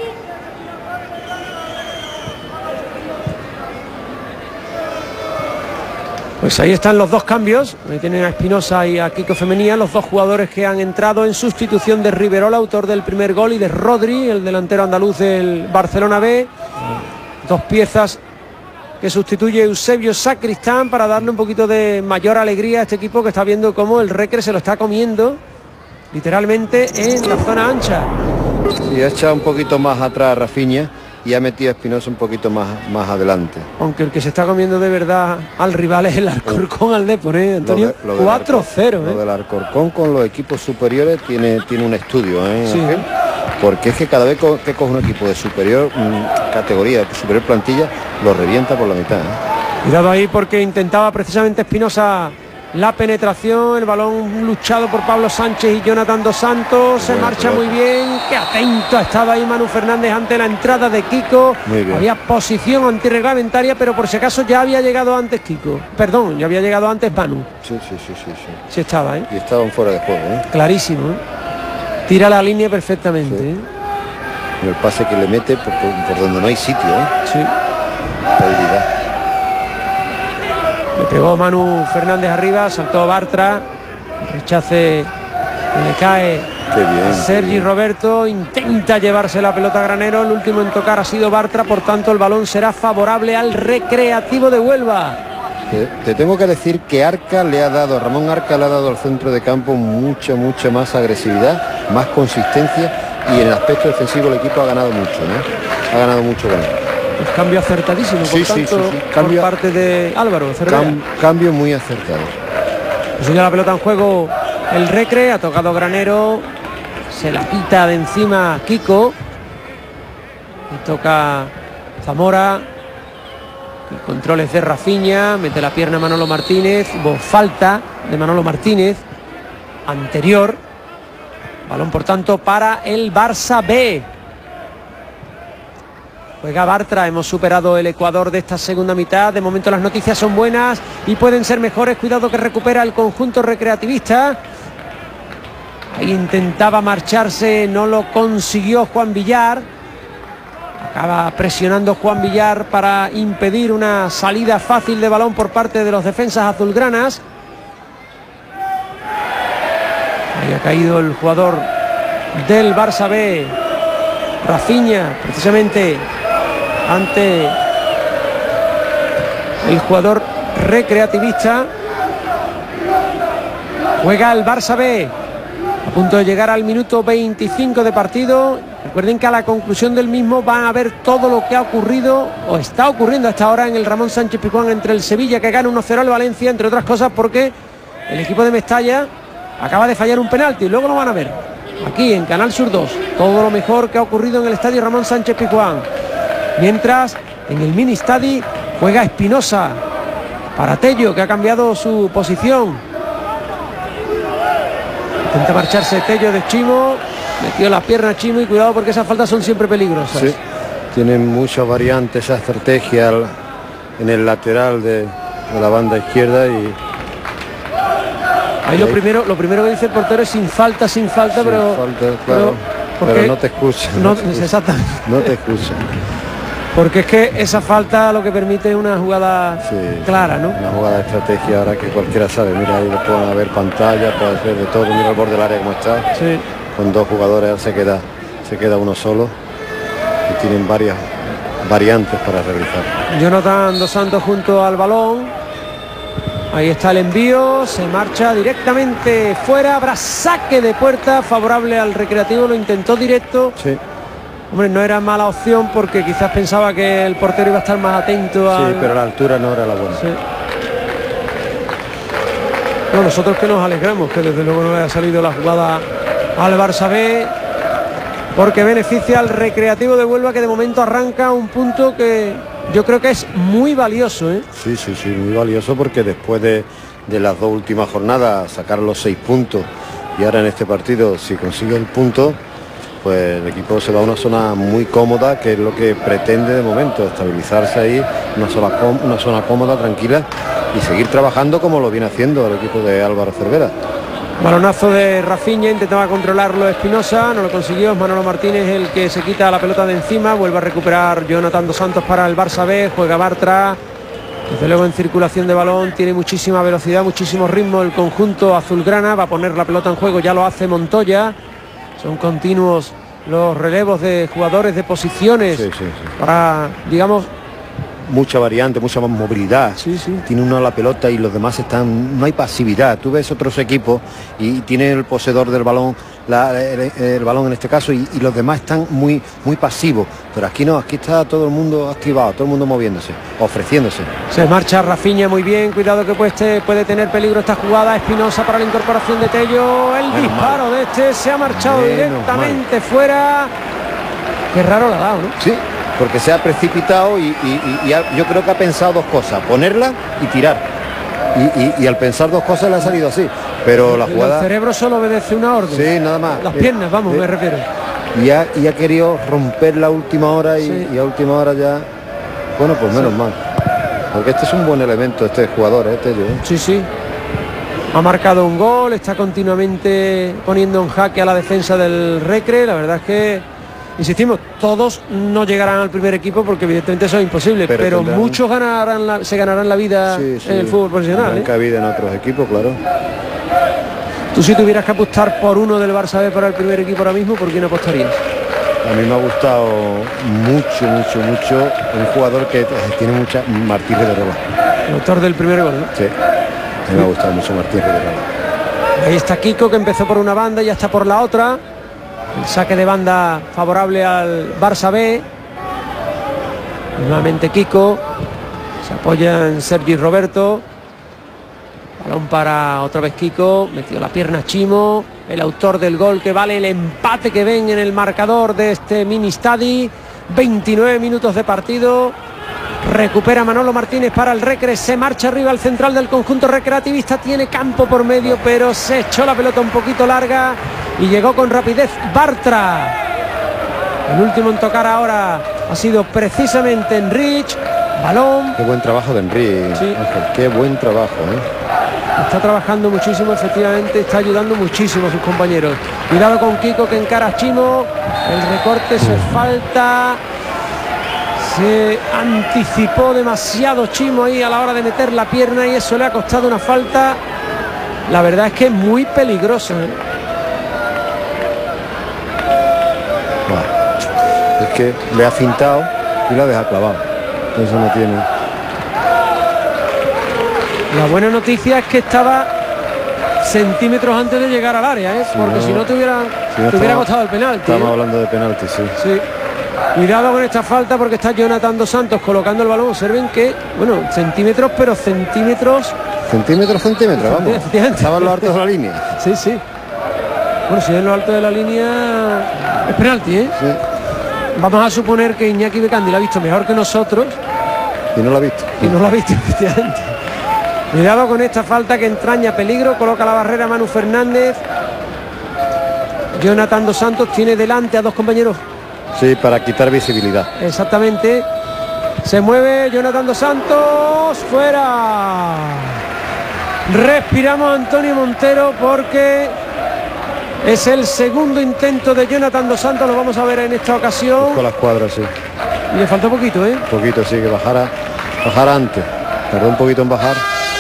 Pues ahí están los dos cambios. Ahí tienen a Espinosa y a Kiko Femenía, los dos jugadores que han entrado en sustitución de Riverola, autor del primer gol, y de Rodri, el delantero andaluz del Barcelona B. Dos piezas que sustituye Eusebio Sacristán para darle un poquito de mayor alegría a este equipo que está viendo cómo el Recre se lo está comiendo literalmente en la zona ancha. Y ha echado un poquito más atrás a Rafinha y ha metido a Espinosa un poquito más, más adelante. Aunque el que se está comiendo de verdad al rival es el Alcorcón al Depor, ¿eh, Antonio? cuatro cero. Lo, ¿eh? lo del Alcorcón con los equipos superiores tiene, tiene un estudio, ¿eh? Sí. Porque es que cada vez que coge un equipo de superior mmm, categoría, de superior plantilla, lo revienta por la mitad. ¿eh? Cuidado ahí porque intentaba precisamente Espinosa la penetración, el balón luchado por Pablo Sánchez y Jonathan Dos Santos. Se bueno, marcha muy bien. Qué atento estaba ahí Manu Fernández ante la entrada de Kiko. Había posición antirreglamentaria, pero por si acaso ya había llegado antes Kiko. Perdón, ya había llegado antes Manu. Sí, sí, sí, sí. Sí, sí estaba, ¿eh? Y estaban fuera de juego, ¿eh? Clarísimo, ¿eh? Tira la línea perfectamente, sí. ¿eh? Y el pase que le mete por, por, por donde no hay sitio, ¿eh? Sí. Estabilidad. Le pegó Manu Fernández arriba, saltó Bartra. Rechace, le cae qué bien, Sergi qué bien. Roberto, intenta llevarse la pelota a Granero, el último en tocar ha sido Bartra, por tanto el balón será favorable al Recreativo de Huelva. Te, te tengo que decir que Arca le ha dado, Ramón Arca le ha dado al centro de campo mucha, mucha más agresividad, más consistencia, y en el aspecto defensivo el equipo ha ganado mucho, ¿no? Ha ganado mucho con él. Pues cambio acertadísimo, por sí, tanto, sí, sí, sí. Cambio, por parte de Álvaro Cervera. Cam, cambio muy acertado. Pues ya la pelota en juego el Recre, ha tocado Granero, se la quita de encima Kiko, y toca Zamora, el control es de Rafinha, mete la pierna Manolo Martínez, hubo falta de Manolo Martínez, anterior, balón por tanto para el Barça B. Juega Bartra, hemos superado el Ecuador de esta segunda mitad, de momento las noticias son buenas y pueden ser mejores, cuidado que recupera el conjunto recreativista. Ahí intentaba marcharse, no lo consiguió Juan Villar, acaba presionando Juan Villar para impedir una salida fácil de balón por parte de los defensas azulgranas. Ahí ha caído el jugador del Barça B, Rafinha, precisamente ante el jugador recreativista. Juega el Barça B, a punto de llegar al minuto veinticinco de partido. Recuerden que a la conclusión del mismo van a ver todo lo que ha ocurrido o está ocurriendo hasta ahora en el Ramón Sánchez Pizjuán entre el Sevilla, que gana uno cero al Valencia, entre otras cosas porque el equipo de Mestalla acaba de fallar un penalti, y luego lo van a ver aquí en Canal Sur dos, todo lo mejor que ha ocurrido en el estadio Ramón Sánchez Pizjuán. Mientras en el mini estadi juega Espinosa para Tello, que ha cambiado su posición. Intenta marcharse Tello de Chimo, metió la pierna Chimo, y cuidado porque esas faltas son siempre peligrosas. Sí, tienen muchas variantes esa estrategia en el lateral de, de la banda izquierda, y ahí lo primero, lo primero que dice el portero es sin falta, sin falta, sin pero, falta, claro, pero, pero no te escucha. No, no te escucha. Exactamente. No te escucha. Porque es que esa falta lo que permite es una jugada sí, clara, ¿no? Una jugada de estrategia ahora que cualquiera sabe. Mira, ahí le pueden ver pantalla, puede hacer de todo. Mira el borde del área como está. Sí. Con dos jugadores se queda, se queda uno solo. Y tienen varias variantes para realizar. Jonathan Dos Santos junto al balón. Ahí está el envío, se marcha directamente fuera, habrá saque de puerta favorable al Recreativo, lo intentó directo. Sí. Hombre, no era mala opción porque quizás pensaba que el portero iba a estar más atento a... Sí, pero la altura no era la buena. Sí. Bueno, nosotros que nos alegramos que desde luego no le haya salido la jugada al Barça B, porque beneficia al Recreativo de Huelva, que de momento arranca un punto que yo creo que es muy valioso, ¿eh? Sí, sí, sí, muy valioso, porque después de, de las dos últimas jornadas sacar los seis puntos, y ahora en este partido si consigue el punto, pues el equipo se va a una zona muy cómoda, que es lo que pretende de momento, estabilizarse ahí, una zona, una zona cómoda, tranquila, y seguir trabajando como lo viene haciendo el equipo de Álvaro Cervera. Balonazo de Rafinha, intentaba controlarlo Espinosa, no lo consiguió, es Manolo Martínez el que se quita la pelota de encima, vuelve a recuperar Jonathan Dos Santos para el Barça B, juega Bartra, desde luego en circulación de balón, tiene muchísima velocidad, muchísimo ritmo el conjunto azulgrana, va a poner la pelota en juego, ya lo hace Montoya. Son continuos los relevos de jugadores de posiciones, sí, sí, sí. Para, digamos... Mucha variante, mucha más movilidad. Sí, sí. Tiene uno la pelota y los demás están... No hay pasividad. Tú ves otros equipos y tiene el poseedor del balón, la, el, el balón en este caso, y, y los demás están muy, muy pasivos. Pero aquí no, aquí está todo el mundo activado, todo el mundo moviéndose, ofreciéndose. Se marcha Rafinha muy bien, cuidado que puede, puede tener peligro esta jugada. Espinosa para la incorporación de Tello, el Menos disparo mal. de este se ha marchado Menos directamente mal. fuera. Qué raro la ha dado, ¿no? Sí, porque se ha precipitado y, y, y, y ha, yo creo que ha pensado dos cosas, ponerla y tirar. Y, y, y al pensar dos cosas le ha salido así. Pero la jugada... El cerebro solo obedece una orden. Sí, nada más. Las piernas, vamos, eh, me refiero. y ha, y ha querido romper la última hora y, Sí. y a última hora ya, bueno, pues menos Sí. mal. Porque este es un buen elemento, este jugador, este yo. Sí, sí. Ha marcado un gol, está continuamente poniendo en jaque a la defensa del Recre. La verdad es que, insistimos, todos no llegarán al primer equipo porque evidentemente eso es imposible, pero, Pero tendrán- muchos ganarán la- se ganarán la vida Sí, sí. en el fútbol profesional. Tendrán ¿eh? cabida en otros equipos, claro. Tú, si tuvieras que apostar por uno del Barça B para el primer equipo ahora mismo, ¿por quién apostarías? A mí me ha gustado mucho, mucho, mucho un jugador que tiene mucha... Martín Riverola. El autor del primer gol, ¿no? Sí, a mí me ha gustado mucho Martín Riverola. Ahí está Kiko, que empezó por una banda y ya está por la otra. El saque de banda favorable al Barça B. Nuevamente Kiko. Se apoya en Sergi Roberto. Balón para otra vez Kiko. Metió la pierna Chimo. El autor del gol que vale el empate que ven en el marcador de este mini stadi. veintinueve minutos de partido. Recupera Manolo Martínez para el Recre. Se marcha arriba al central del conjunto recreativista. Tiene campo por medio, pero se echó la pelota un poquito larga y llegó con rapidez Bartra. El último en tocar ahora ha sido precisamente Enrich. Balón. Qué buen trabajo de Enrique, Sí. Ángel, qué buen trabajo, ¿eh? Está trabajando muchísimo, efectivamente, está ayudando muchísimo a sus compañeros. Cuidado con Kiko, que encara a Chimo. El recorte se falta. Se anticipó demasiado Chimo ahí a la hora de meter la pierna y eso le ha costado una falta. La verdad es que es muy peligroso, ¿eh? Bueno, es que le ha fintado y lo ha dejado clavado. Eso no tiene. La buena noticia es que estaba centímetros antes de llegar al área, ¿eh? Si Porque no- si no te hubiera, si no te hubiera estamos- costado el penalti. Estamos ¿eh? hablando de penalti, sí. Sí. Cuidado con esta falta porque está Jonathan Dos Santos colocando el balón. Observen que, bueno, centímetros, pero centímetros. Centímetro, centímetro, vamos. Efectivamente. Estaba en los altos de la línea. Sí, sí. Bueno, si es en lo alto de la línea, es penalti, ¿eh? Sí. Vamos a suponer que Iñaki Becandi lo ha visto mejor que nosotros Y no lo ha visto. y no lo ha visto, efectivamente. Cuidado con esta falta que entraña peligro. Coloca la barrera Manu Fernández. Jonathan Dos Santos tiene delante a dos compañeros. Sí, para quitar visibilidad. Exactamente. Se mueve Jonathan Dos Santos. Fuera. Respiramos Antonio Montero porque es el segundo intento de Jonathan Dos Santos. Lo vamos a ver en esta ocasión. Con las cuadras, sí. Y le faltó poquito, ¿eh? Un poquito, sí, que bajara, bajara antes. Tardó un poquito en bajar.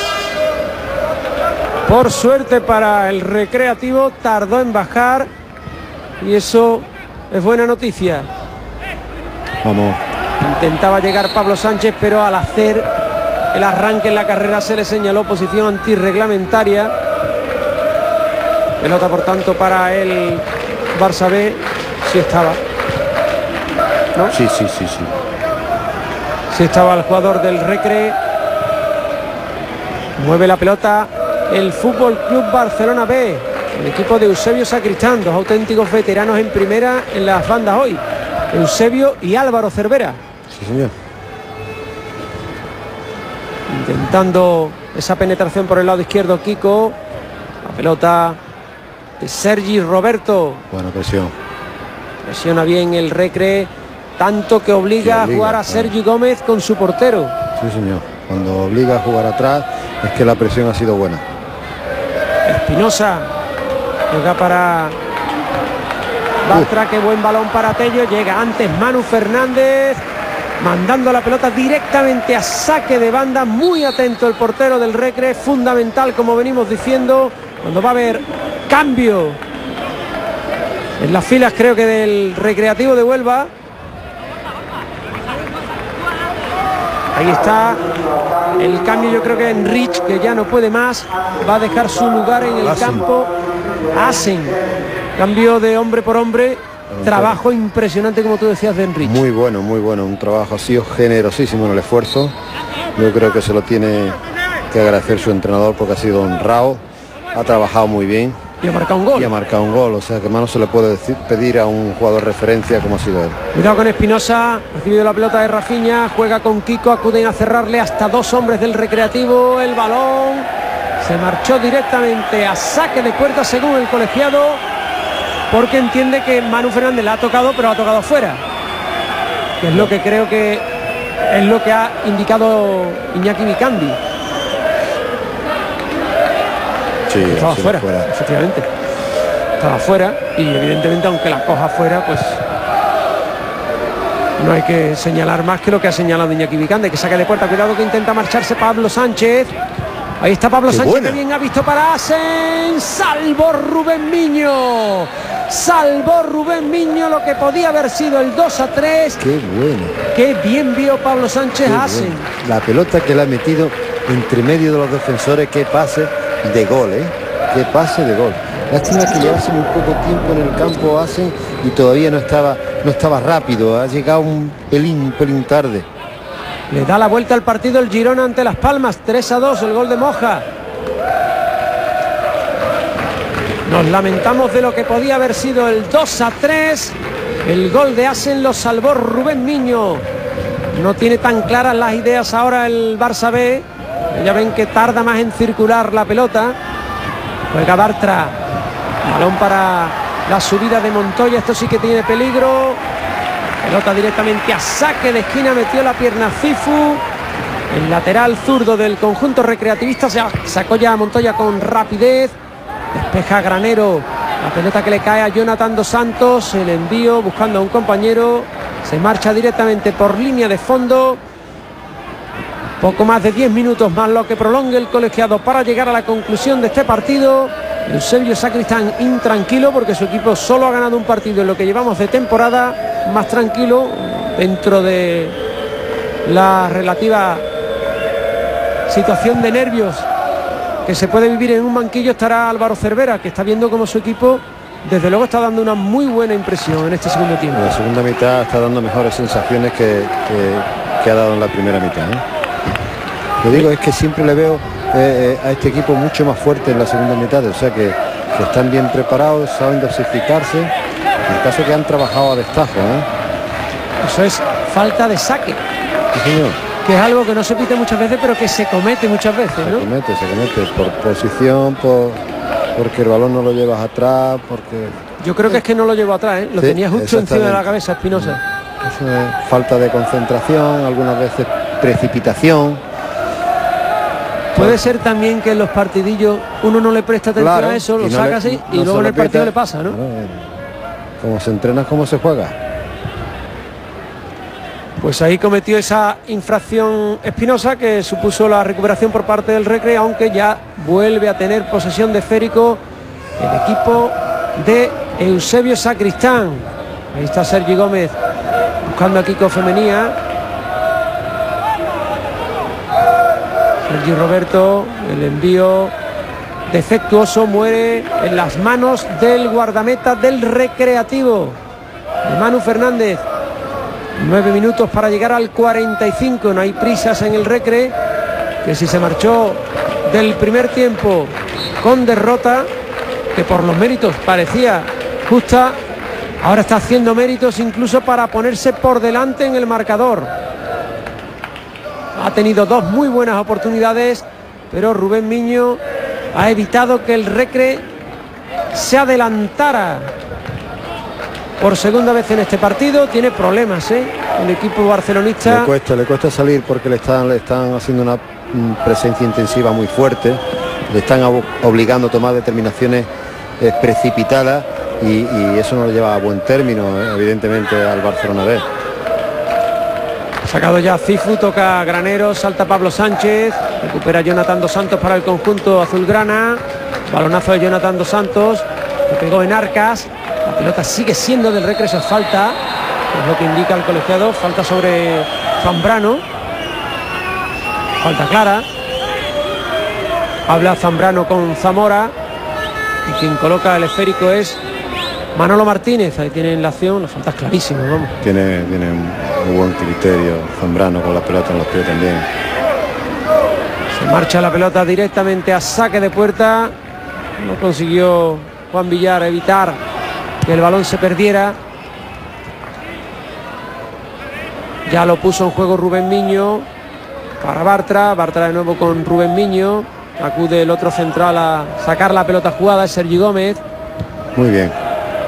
Por suerte para el Recreativo, tardó en bajar. Y eso es buena noticia. Vamos. Intentaba llegar Pablo Sánchez, pero al hacer el arranque en la carrera se le señaló posición antirreglamentaria. Pelota, por tanto, para el Barça B. Sí estaba. ¿No? Sí, sí, sí, sí. Sí estaba el jugador del Recre. Mueve la pelota el Fútbol Club Barcelona B. El equipo de Eusebio Sacristán, dos auténticos veteranos en primera en las bandas hoy. Eusebio y Álvaro Cervera. Sí, señor. Intentando esa penetración por el lado izquierdo Kiko. La pelota de Sergi Roberto. Buena presión. Presiona bien el Recre, tanto que obliga, Que obliga, a jugar a claro. Sergi Gómez con su portero. Sí, señor. Cuando obliga a jugar atrás es que la presión ha sido buena. Espinosa llega para Bartra, qué buen balón para Tello. Llega antes Manu Fernández, mandando la pelota directamente a saque de banda. Muy atento el portero del Recre, fundamental, como venimos diciendo, cuando va a haber cambio en las filas, creo que del Recreativo de Huelva. Ahí está el cambio, yo creo que Enrich, que ya no puede más, va a dejar su lugar en el Asen. campo. Asen, cambio de hombre por hombre, trabajo impresionante, como tú decías, de Enrich. Muy bueno, muy bueno. Un trabajo ha sido generosísimo en el esfuerzo. Yo creo que se lo tiene que agradecer su entrenador porque ha sido honrado. Ha trabajado muy bien. Y ha marcado un gol. Y ha marcado un gol. O sea que más no se le puede decir, pedir a un jugador de referencia como ha sido él. Cuidado con Espinosa, ha recibido la pelota de Rafinha, juega con Kiko, acuden a cerrarle hasta dos hombres del Recreativo. El balón se marchó directamente a saque de puerta según el colegiado. porque entiende que Manu Fernández la ha tocado, pero la ha tocado fuera, que es lo que creo que es lo que ha indicado Iñaki Vicandi. Sí, estaba fuera, fuera, efectivamente. Estaba fuera y evidentemente aunque la coja fuera, pues no hay que señalar más que lo que ha señalado Iñaki Vicandi, que saque de puerta. Cuidado que intenta marcharse Pablo Sánchez. Ahí está Pablo Qué Sánchez, buena. Que bien ha visto para Asen. Salvó Rubén Miño. Salvó Rubén Miño lo que podía haber sido el dos a tres. Qué bueno. Qué bien vio Pablo Sánchez a Asen. Bueno. La pelota que le ha metido entre medio de los defensores, qué pase de gol, ¿eh? Qué pase de gol. Lástima que llevase muy poco tiempo en el campo Asen y todavía no estaba, no estaba rápido. Ha llegado un pelín, un pelín tarde. Le da la vuelta al partido el Girona ante Las Palmas. tres a dos, el gol de Moja. Nos lamentamos de lo que podía haber sido el dos a tres. El gol de Asen lo salvó Rubén Miño. No tiene tan claras las ideas ahora el Barça B. Ya ven que tarda más en circular la pelota. Juega Bartra. Balón para la subida de Montoya. Esto sí que tiene peligro. Pelota directamente a saque de esquina. Metió la pierna Cifu. El lateral zurdo del conjunto recreativista. Se sacó ya a Montoya con rapidez. Despeja Granero. La pelota que le cae a Jonathan Dos Santos. El envío buscando a un compañero. Se marcha directamente por línea de fondo. Poco más de diez minutos más lo que prolongue el colegiado para llegar a la conclusión de este partido. Eusebio Sacristán intranquilo porque su equipo solo ha ganado un partido en lo que llevamos de temporada. Más tranquilo dentro de la relativa situación de nervios que se puede vivir en un banquillo estará Álvaro Cervera, que está viendo como su equipo desde luego está dando una muy buena impresión en este segundo tiempo. En la segunda mitad está dando mejores sensaciones que, que, que ha dado en la primera mitad, ¿eh? Lo digo es que siempre le veo eh, a este equipo mucho más fuerte en la segunda mitad, o sea que, que están bien preparados, saben dosificarse. En el caso que han trabajado a destajo, ¿eh? Eso es falta de saque. Sí, señor. Que es algo que no se pite muchas veces, pero que se comete muchas veces, ¿no? Se comete, se comete por posición, por, porque el balón no lo llevas atrás, porque... Yo creo que es que no lo llevó atrás, ¿eh? Lo sí, tenía justo encima de la cabeza Espinosa. Eso es falta de concentración, algunas veces precipitación. Puede ser también que en los partidillos uno no le presta atención claro, a eso, lo no saca le, así no y luego en el partido le pasa, ¿no? Claro, como se entrena, como se juega. Pues ahí cometió esa infracción Espinosa que supuso la recuperación por parte del Recre, aunque ya vuelve a tener posesión de esférico el equipo de Eusebio Sacristán. Ahí está Sergi Gómez buscando a Kiko Femenía. Sergi Roberto, el envío defectuoso muere en las manos del guardameta del Recreativo, de Manu Fernández. Nueve minutos para llegar al cuarenta y cinco. No hay prisas en el Recre, que si se marchó del primer tiempo con derrota, que por los méritos parecía justa, ahora está haciendo méritos incluso para ponerse por delante en el marcador. Ha tenido dos muy buenas oportunidades, pero Rubén Miño ha evitado que el Recre se adelantara por segunda vez en este partido. Tiene problemas, ¿eh? El equipo barcelonista. Le cuesta, le cuesta salir porque le están, le están haciendo una presencia intensiva muy fuerte. Le están obligando a tomar determinaciones eh, precipitadas y, y eso no lo lleva a buen término, eh, evidentemente, al Barcelona B. Sacado ya Cifu, toca Granero, salta Pablo Sánchez, recupera Jonathan Dos Santos para el conjunto azulgrana. Balonazo de Jonathan Dos Santos, que pegó en Arcas. La pelota sigue siendo del Recre, eso es falta, es lo que indica el colegiado, falta sobre Zambrano. Falta clara. Habla Zambrano con Zamora y quien coloca el esférico es Manolo Martínez. Ahí tienen la acción, la falta es clarísima, vamos. Tiene, tiene muy buen criterio Zambrano con la pelota en los pies también. Se marcha la pelota directamente a saque de puerta. No consiguió Juan Villar evitar que el balón se perdiera. Ya lo puso en juego Rubén Miño para Bartra. Bartra de nuevo con Rubén Miño. Acude el otro central a sacar la pelota jugada, es Sergi Gómez. Muy bien.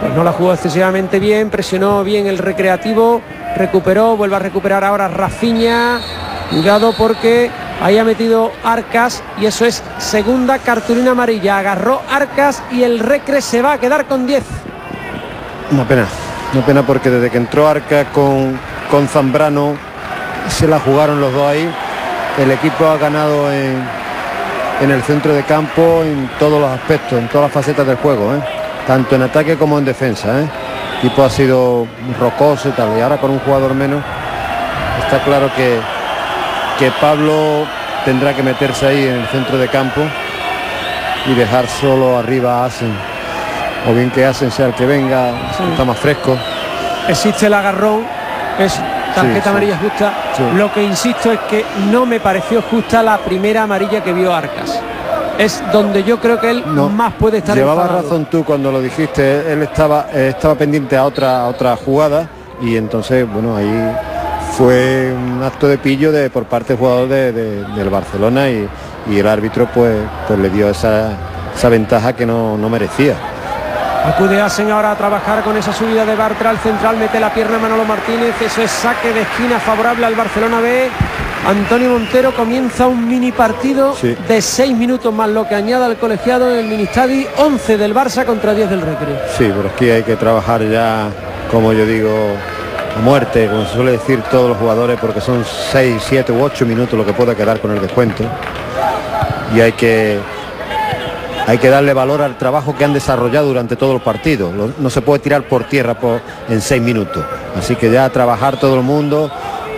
pues no la jugó excesivamente bien, presionó bien el Recreativo, recuperó, vuelve a recuperar ahora Rafinha. Cuidado porque ahí ha metido Arcas y eso es segunda cartulina amarilla. Agarró Arcas y el Recre se va a quedar con diez. Una pena, una pena porque desde que entró Arcas con, con Zambrano se la jugaron los dos ahí. El equipo ha ganado en, en el centro de campo en todos los aspectos, en todas las facetas del juego, ¿eh? Tanto en ataque como en defensa, ¿eh? El equipo ha sido rocoso y tal, y ahora con un jugador menos está claro que, que Pablo tendrá que meterse ahí en el centro de campo y dejar solo arriba a Asen, o bien que Asen sea el que venga, sí. Está más fresco. Existe el agarrón, es tarjeta sí, amarilla sí. justa. Sí. Lo que insisto es que no me pareció justa la primera amarilla que vio Arcas. Es donde yo creo que él no, más puede estar. Llevabas razón tú cuando lo dijiste. Él estaba eh, estaba pendiente a otra a otra jugada y entonces bueno, ahí fue un acto de pillo de por parte del jugador de, de, del Barcelona y, y el árbitro pues pues le dio esa esa ventaja que no, no merecía. Acude Asen ahora a trabajar con esa subida de Bartra al central, mete la pierna Manolo Martínez, eso es saque de esquina favorable al Barcelona B. Antonio Montero comienza un mini partido sí. de seis minutos más lo que añada el colegiado en el Ministadi, once del Barça contra diez del Recre. Sí, pero aquí hay que trabajar ya, como yo digo, a muerte, como se suele decir todos los jugadores, porque son seis, siete u ocho minutos lo que pueda quedar con el descuento. Y hay que... Hay que darle valor al trabajo que han desarrollado durante todos los partidos. No se puede tirar por tierra por, en seis minutos. Así que ya a trabajar todo el mundo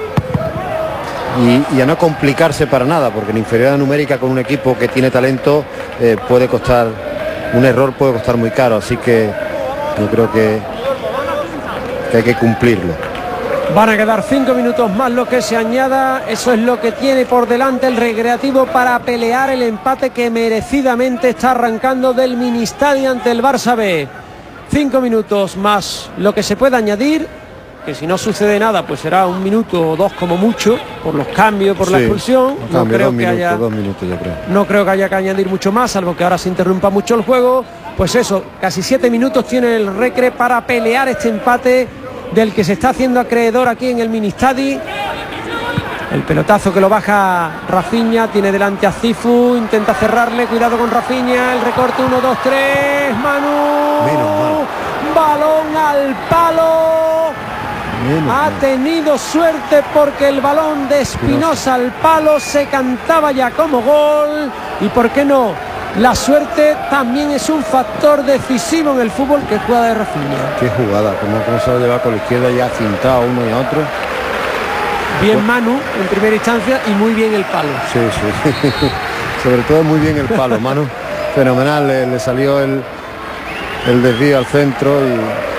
y, y a no complicarse para nada, porque la inferioridad numérica con un equipo que tiene talento eh, puede costar, un error puede costar muy caro. Así que yo creo que, que hay que cumplirlo. Van a quedar cinco minutos más lo que se añada. Eso es lo que tiene por delante el Recreativo para pelear el empate que merecidamente está arrancando del Ministadi ante el Barça B. Cinco minutos más lo que se puede añadir, que si no sucede nada pues será un minuto o dos como mucho por los cambios, por sí, la expulsión. No cambio, creo dos que minutos, haya dos minutos, yo creo. No creo que haya que añadir mucho más, salvo que ahora se interrumpa mucho el juego. Pues eso, casi siete minutos tiene el Recre para pelear este empate del que se está haciendo acreedor aquí en el Ministadi. El pelotazo que lo baja Rafinha, tiene delante a Cifu, intenta cerrarle, cuidado con Rafinha, el recorte, uno, dos, tres, Manu, Menos balón al palo. Menos ha mal. Tenido suerte porque el balón de Espinosa al palo se cantaba ya como gol. Y por qué no, la suerte también es un factor decisivo en el fútbol. Qué jugada de Rafinha. Qué jugada, como que se lo lleva con la izquierda ya cintado a uno y a otro. Bien Manu en primera instancia y muy bien el palo. Sí, sí. Sobre todo muy bien el palo, Manu. Fenomenal, le, le salió el, el desvío al centro y...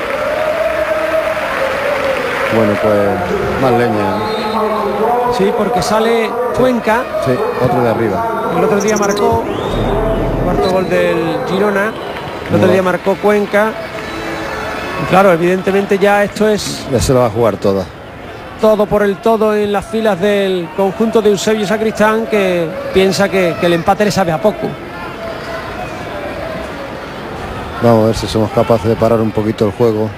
Bueno, pues más leña. Sí, porque sale Cuenca. Sí, otro de arriba. El otro día marcó... cuarto gol del Girona, el otro día marcó Cuenca. Y claro, evidentemente ya esto es... Ya se lo va a jugar toda. Todo por el todo en las filas del conjunto de Eusebio Sacristán, que piensa que, que el empate le sabe a poco. Vamos a ver si somos capaces de parar un poquito el juego.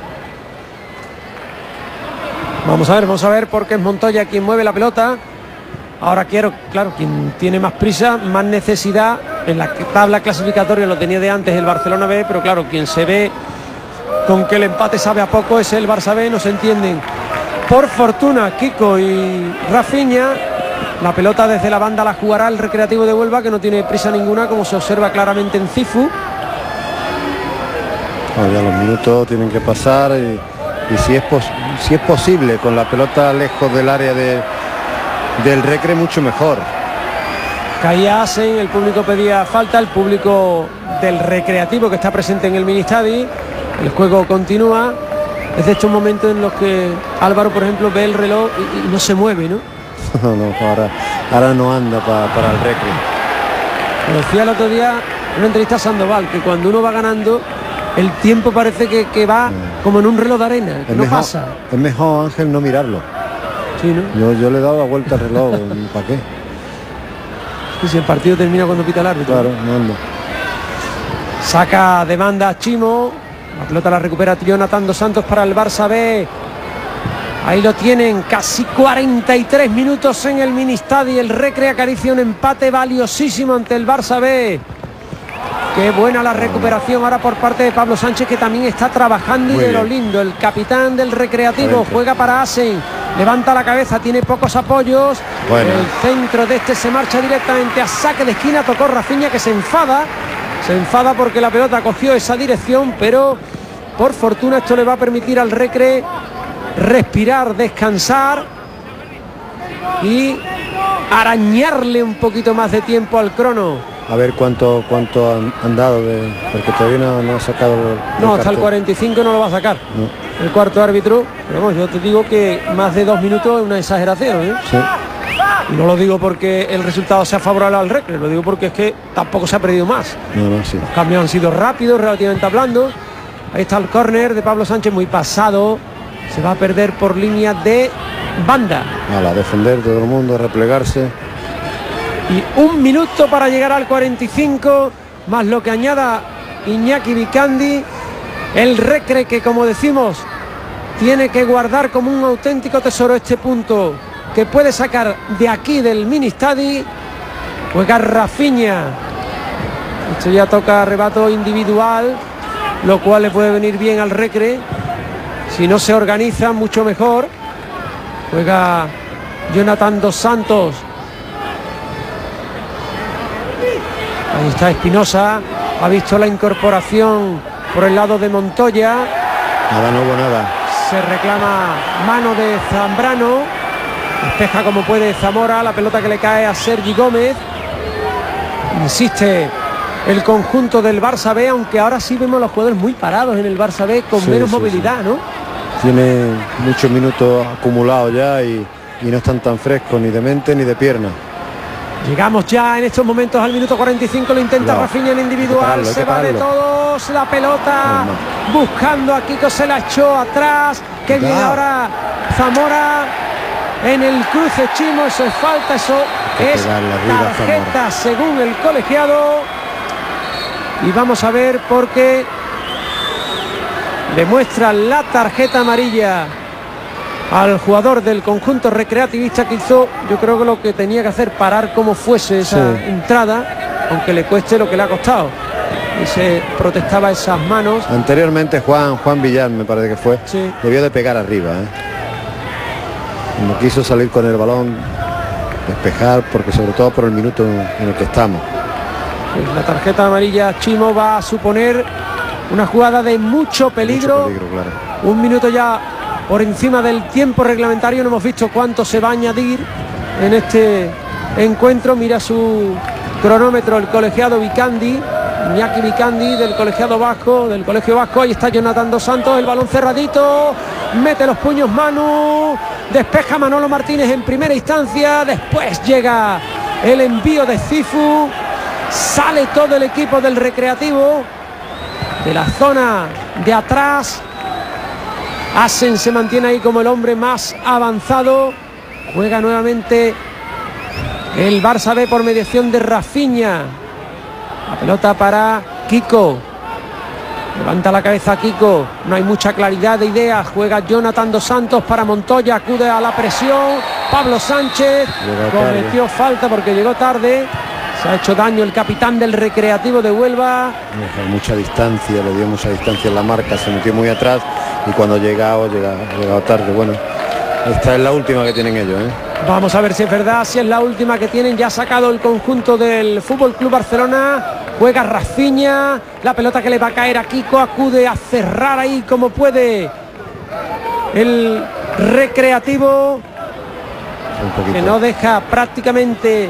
Vamos a ver, vamos a ver, porque es Montoya quien mueve la pelota. Ahora quiero, claro, quien tiene más prisa, más necesidad, en la tabla clasificatoria lo tenía de antes el Barcelona B, pero claro, quien se ve con que el empate sabe a poco es el Barça B, no se entienden. Por fortuna, Kiko y Rafinha, la pelota desde la banda la jugará el Recreativo de Huelva, que no tiene prisa ninguna, como se observa claramente en Cifu. Bueno, ya los minutos tienen que pasar y, y si, es si es posible, con la pelota lejos del área de... del Recre, mucho mejor. Caía Asen, el público pedía falta, el público del Recreativo que está presente en el Ministadi. El juego continúa. Es de estos momentos en los que Álvaro, por ejemplo, ve el reloj y, y no se mueve, ¿no? No, no, ahora, ahora no anda pa, para el Recre. Lo decía el otro día en una entrevista a Sandoval, que cuando uno va ganando, el tiempo parece que, que va como en un reloj de arena, que no mejor, pasa. Es mejor, Ángel, no mirarlo. Sí, ¿no? Yo, yo le he dado la vuelta al reloj, ¿para qué? Y si el partido termina cuando pita el árbitro. Claro, no anda. Saca de banda Chimo, La pelota la recupera Jonathan Dos Santos para el Barça B. Ahí lo tienen, casi cuarenta y tres minutos en el Ministadi. El Recre acaricia un empate valiosísimo ante el Barça B. Qué buena la recuperación ahora por parte de Pablo Sánchez, que también está trabajando. Muy y de bien. Lo lindo, el capitán del Recreativo. Adentro. Juega para Asen, levanta la cabeza, tiene pocos apoyos. Bueno. El centro de este se marcha directamente a saque de esquina. Tocó Rafinha, que se enfada. Se enfada porque la pelota cogió esa dirección, pero por fortuna esto le va a permitir al Recre respirar, descansar y arañarle un poquito más de tiempo al crono. A ver cuánto cuánto han, han dado, de, porque todavía no, no ha sacado el, el No, hasta el cuarenta y cinco no lo va a sacar. No. El cuarto árbitro, pero vamos, yo te digo que más de dos minutos es una exageración, ¿eh? Sí. Y no lo digo porque el resultado sea favorable al Recre, lo digo porque es que tampoco se ha perdido más. No, no, sí. Los cambios han sido rápidos, relativamente hablando. Ahí está el córner de Pablo Sánchez, muy pasado. Se va a perder por línea de banda. A defender todo el mundo, a replegarse. Y un minuto para llegar al cuarenta y cinco, más lo que añada Iñaki Vicandi. El Recre, que como decimos, tiene que guardar como un auténtico tesoro este punto que puede sacar de aquí del Ministadi. Juega Rafinha. Esto ya toca arrebato individual, lo cual le puede venir bien al Recre. Si no se organiza, mucho mejor. Juega Jonathan Dos Santos. Ahí está Espinosa. Ha visto la incorporación por el lado de Montoya. Nada, no hubo nada. Se reclama mano de Zambrano. Despeja como puede Zamora. La pelota que le cae a Sergi Gómez. Insiste el conjunto del Barça B, aunque ahora sí vemos los jugadores muy parados en el Barça B, con sí, menos sí, movilidad, sí. ¿no? Tiene muchos minutos acumulados ya y, y no están tan frescos ni de mente ni de pierna. Llegamos ya en estos momentos al minuto cuarenta y cinco, lo intenta no. Rafinha en individual, pararlo, se va de todos, la pelota no, no. buscando a Kiko, se la echó atrás, que viene ahora Zamora en el cruce. Chimo, eso es falta, eso es tarjeta según el colegiado. Y vamos a ver por qué le muestra la tarjeta amarilla al jugador del conjunto recreativista, que hizo, yo creo que lo que tenía que hacer, parar como fuese esa sí. entrada, aunque le cueste lo que le ha costado. Y se protestaba esas manos. Anteriormente Juan Juan Villar, me parece que fue, sí. debió de pegar arriba, ¿eh? No quiso salir con el balón, despejar, porque sobre todo por el minuto en el que estamos. La tarjeta amarilla Chimo va a suponer una jugada de mucho peligro, mucho peligro claro. Un minuto ya por encima del tiempo reglamentario, no hemos visto cuánto se va a añadir en este encuentro. Mira su cronómetro el colegiado Vicandi, Iñaki Vicandi, del colegiado vasco, del colegio vasco. Ahí está Jonathan Dos Santos, el balón cerradito, mete los puños Manu, despeja Manolo Martínez en primera instancia, después llega el envío de Cifu, sale todo el equipo del Recreativo de la zona de atrás. Asen se mantiene ahí como el hombre más avanzado. Juega nuevamente el Barça B por mediación de Rafinha. La pelota para Kiko. Levanta la cabeza Kiko. No hay mucha claridad de ideas. Juega Jonathan Dos Santos para Montoya. Acude a la presión. Pablo Sánchez cometió falta porque llegó tarde. Se ha hecho daño el capitán del Recreativo de Huelva. Mucha distancia, le dio mucha distancia en la marca, se metió muy atrás y cuando ha llegado, llega, ha llegado tarde. Bueno, esta es la última que tienen ellos, ¿eh? Vamos a ver si es verdad, si es la última que tienen. Ya ha sacado el conjunto del F C Barcelona. Juega Rafinha, la pelota que le va a caer a Kiko, acude a cerrar ahí como puede el Recreativo, que no deja prácticamente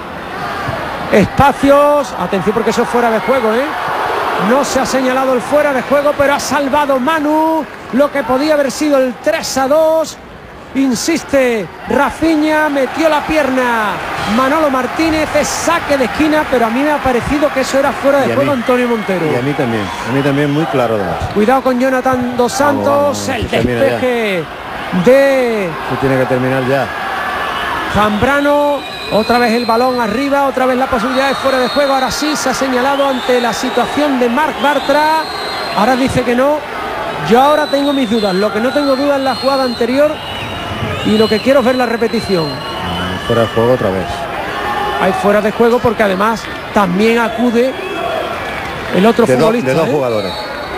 espacios. Atención porque eso es fuera de juego, ¿eh? No se ha señalado el fuera de juego, pero ha salvado Manu lo que podía haber sido el tres a dos. Insiste Rafinha, metió la pierna Manolo Martínez, es saque de esquina, pero a mí me ha parecido que eso era fuera de juego, Antonio Montero. Y a mí también, a mí también muy claro además. Cuidado con Jonathan Dos Santos, vamos, vamos, el despeje de... Se tiene que terminar ya. Zambrano, otra vez el balón arriba, otra vez la posibilidad de fuera de juego. Ahora sí se ha señalado ante la situación de Marc Bartra. ahora dice que no. Yo ahora tengo mis dudas. Lo que no tengo dudas es la jugada anterior y lo que quiero es ver la repetición. Fuera de juego otra vez. Hay fuera de juego porque además también acude el otro de futbolista. Do, de dos ¿eh? jugadores.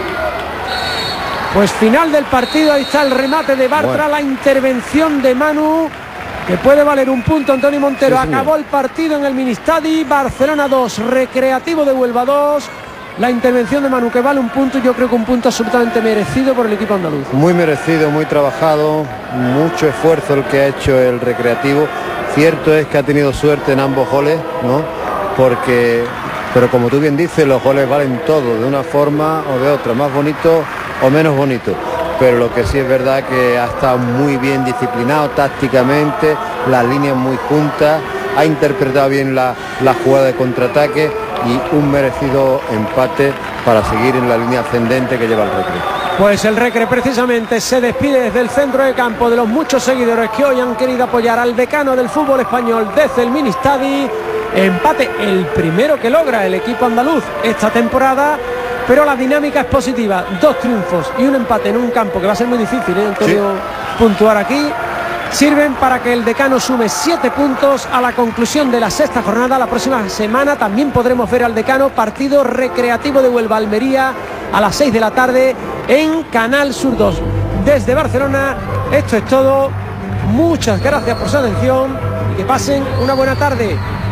Pues final del partido, ahí está el remate de Bartra, bueno. La intervención de Manu, que puede valer un punto. Antonio Montero, sí, acabó el partido en el Ministadi. Barcelona dos, Recreativo de Huelva dos. La intervención de Manu, que vale un punto, yo creo que un punto absolutamente merecido por el equipo andaluz. Muy merecido, muy trabajado, mucho esfuerzo el que ha hecho el Recreativo. Cierto es que ha tenido suerte en ambos goles, ¿no? Porque, pero como tú bien dices, los goles valen todo, de una forma o de otra, más bonito o menos bonito. Pero lo que sí es verdad que ha estado muy bien disciplinado tácticamente, las líneas muy juntas, ha interpretado bien la, la jugada de contraataque y un merecido empate para seguir en la línea ascendente que lleva el Recre. Pues el Recre precisamente se despide desde el centro de campo de los muchos seguidores que hoy han querido apoyar al decano del fútbol español desde el Ministadi. Empate, el primero que logra el equipo andaluz esta temporada, pero la dinámica es positiva. Dos triunfos y un empate en un campo que va a ser muy difícil, ¿eh, Antonio? Sí. Puntuar aquí. Sirven para que el decano sume siete puntos a la conclusión de la sexta jornada. La próxima semana también podremos ver al decano, partido Recreativo de Huelva Almería a las seis de la tarde en Canal Sur dos. Desde Barcelona, esto es todo. Muchas gracias por su atención y que pasen una buena tarde.